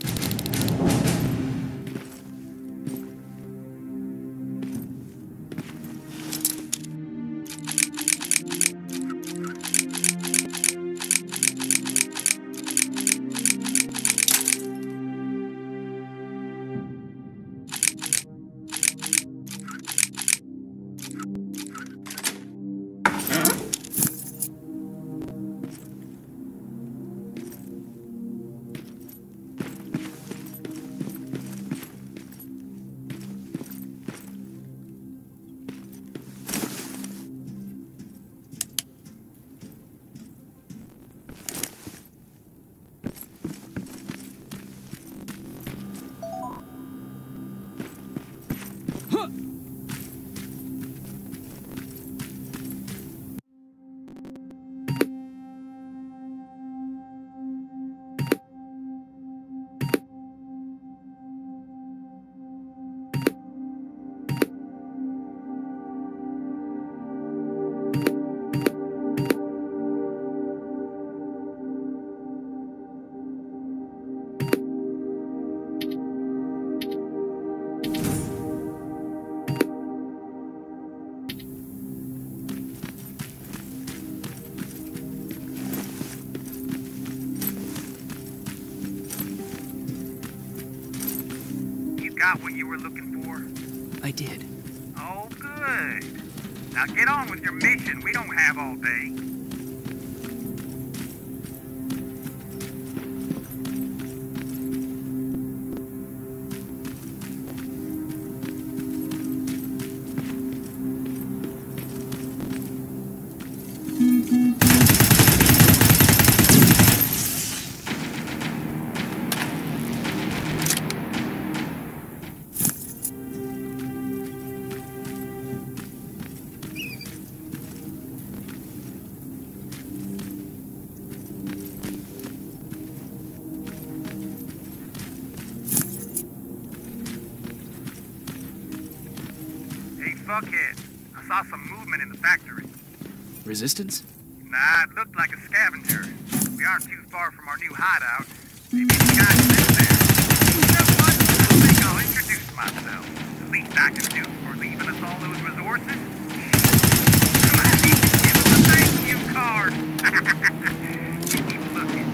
F: Got what you were looking for?
C: I did.
F: Oh, good. Now get on with your mission. We don't have all day. fuckheads. I saw some movement in the factory.
C: Resistance?
F: Nah, it looked like a scavenger. We aren't too far from our new hideout. Maybe the guys live there. You know what? I think I'll introduce myself. The least I can do for leaving us all those resources. Give us a thank you card. Keep looking.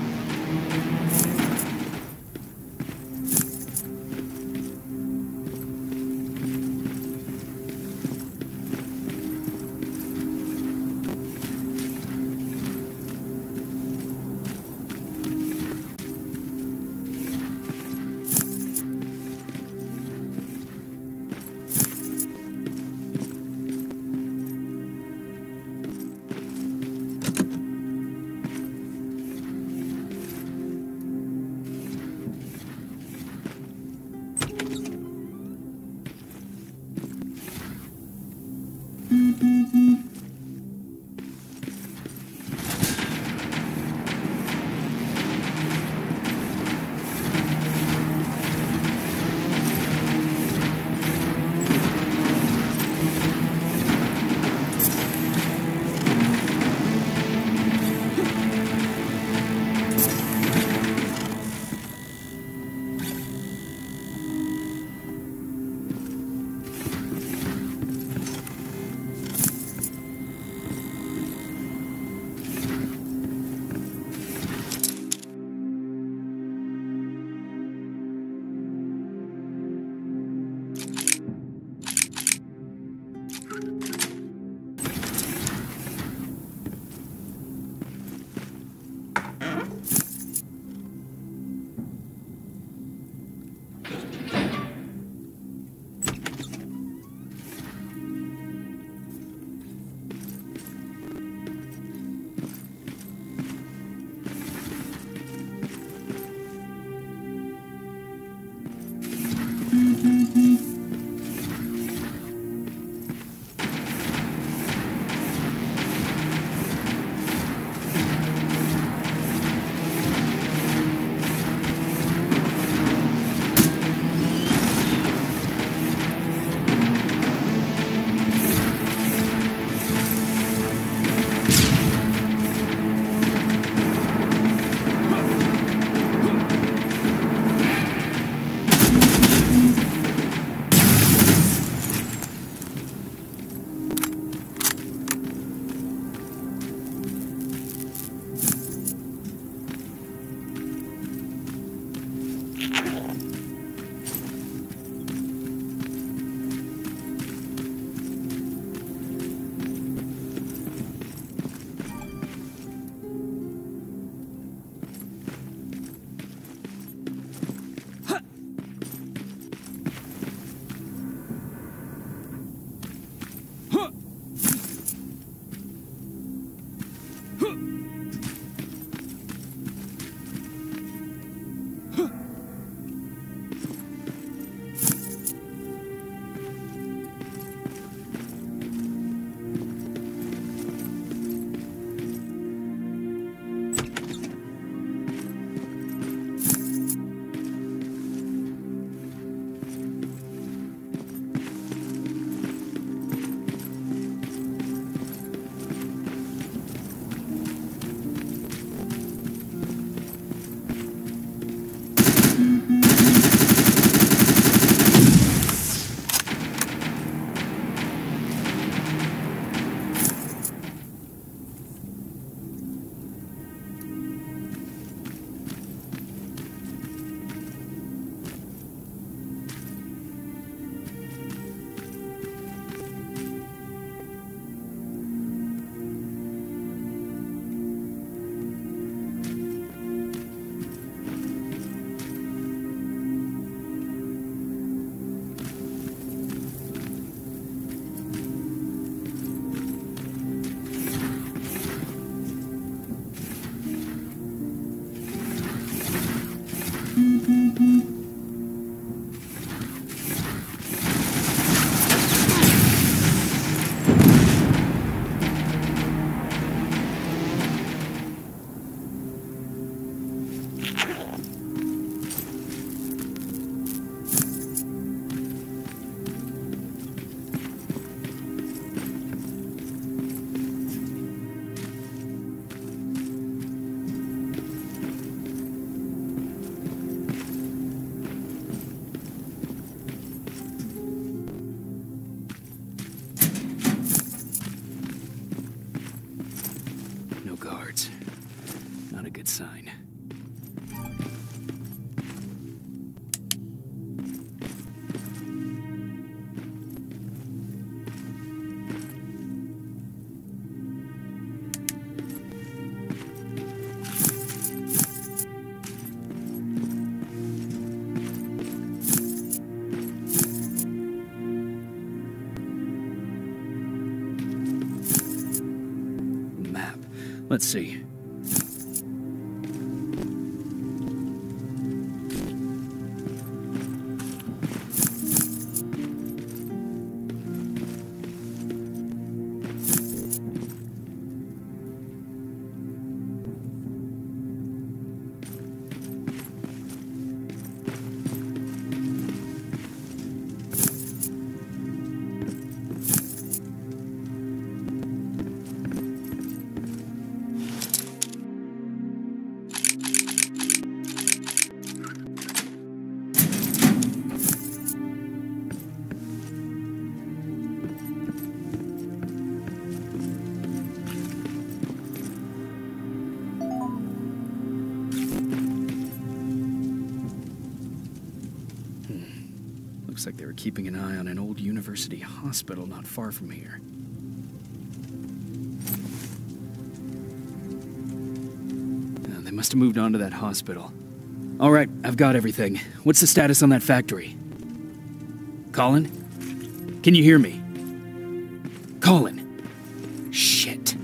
C: Let's see. Looks like they were keeping an eye on an old university hospital not far from here. They must have moved on to that hospital. All right, I've got everything. What's the status on that factory? Colin? Can you hear me? Colin? Shit.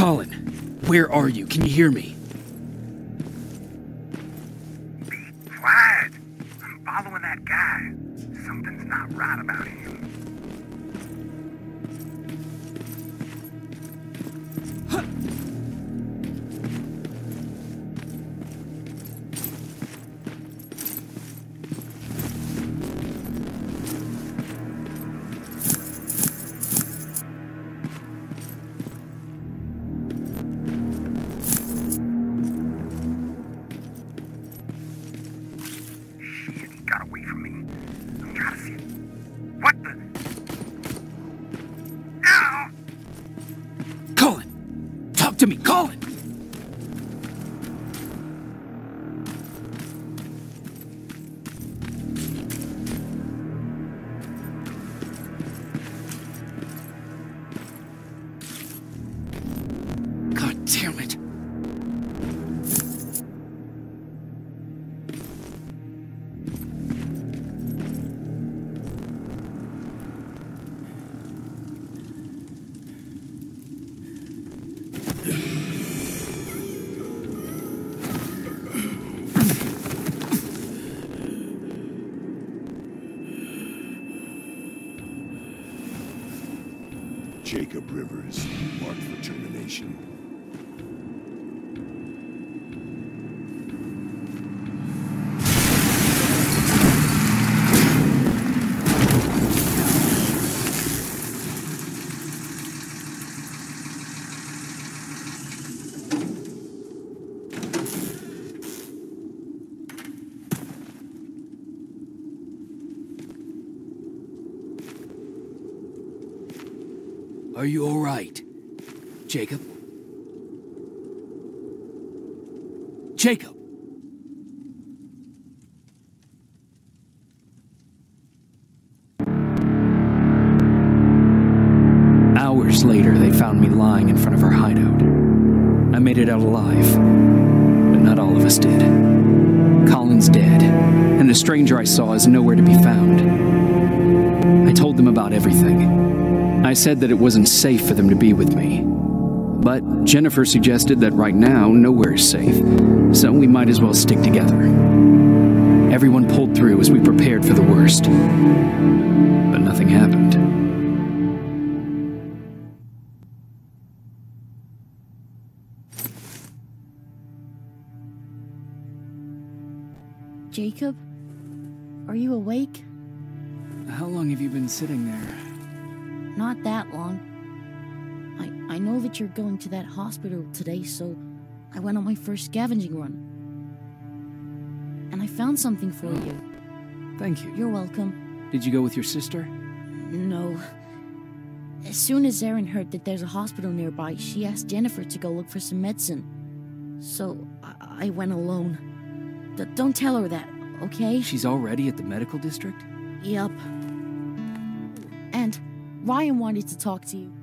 C: Colin, where are you? Can you hear me?
F: Be quiet. I'm following that guy. Something's not right about him.
C: To me, Colin! God damn it.
G: Jacob Rivers, marked for termination.
C: Are you all right, Jacob? Jacob! Hours later, they found me lying in front of our hideout. I made it out alive, but not all of us did. Colin's dead, and the stranger I saw is nowhere to be found. I told them about everything. I said that it wasn't safe for them to be with me. But Jennifer suggested that right now, nowhere is safe, so we might as well stick together. Everyone pulled through as we prepared for the worst. But nothing happened.
H: Jacob? Are you awake?
C: How long have you been sitting there?
H: Not that long. I know that you're going to that hospital today, so I went on my first scavenging run. And I found something for you.
C: Thank you.
H: You're welcome.
C: Did you go with your sister?
H: No. As soon as Erin heard that there's a hospital nearby, she asked Jennifer to go look for some medicine. So I went alone. Don't tell her that, okay?
C: She's already at the medical district?
H: Yup. And Ryan wanted to talk to you.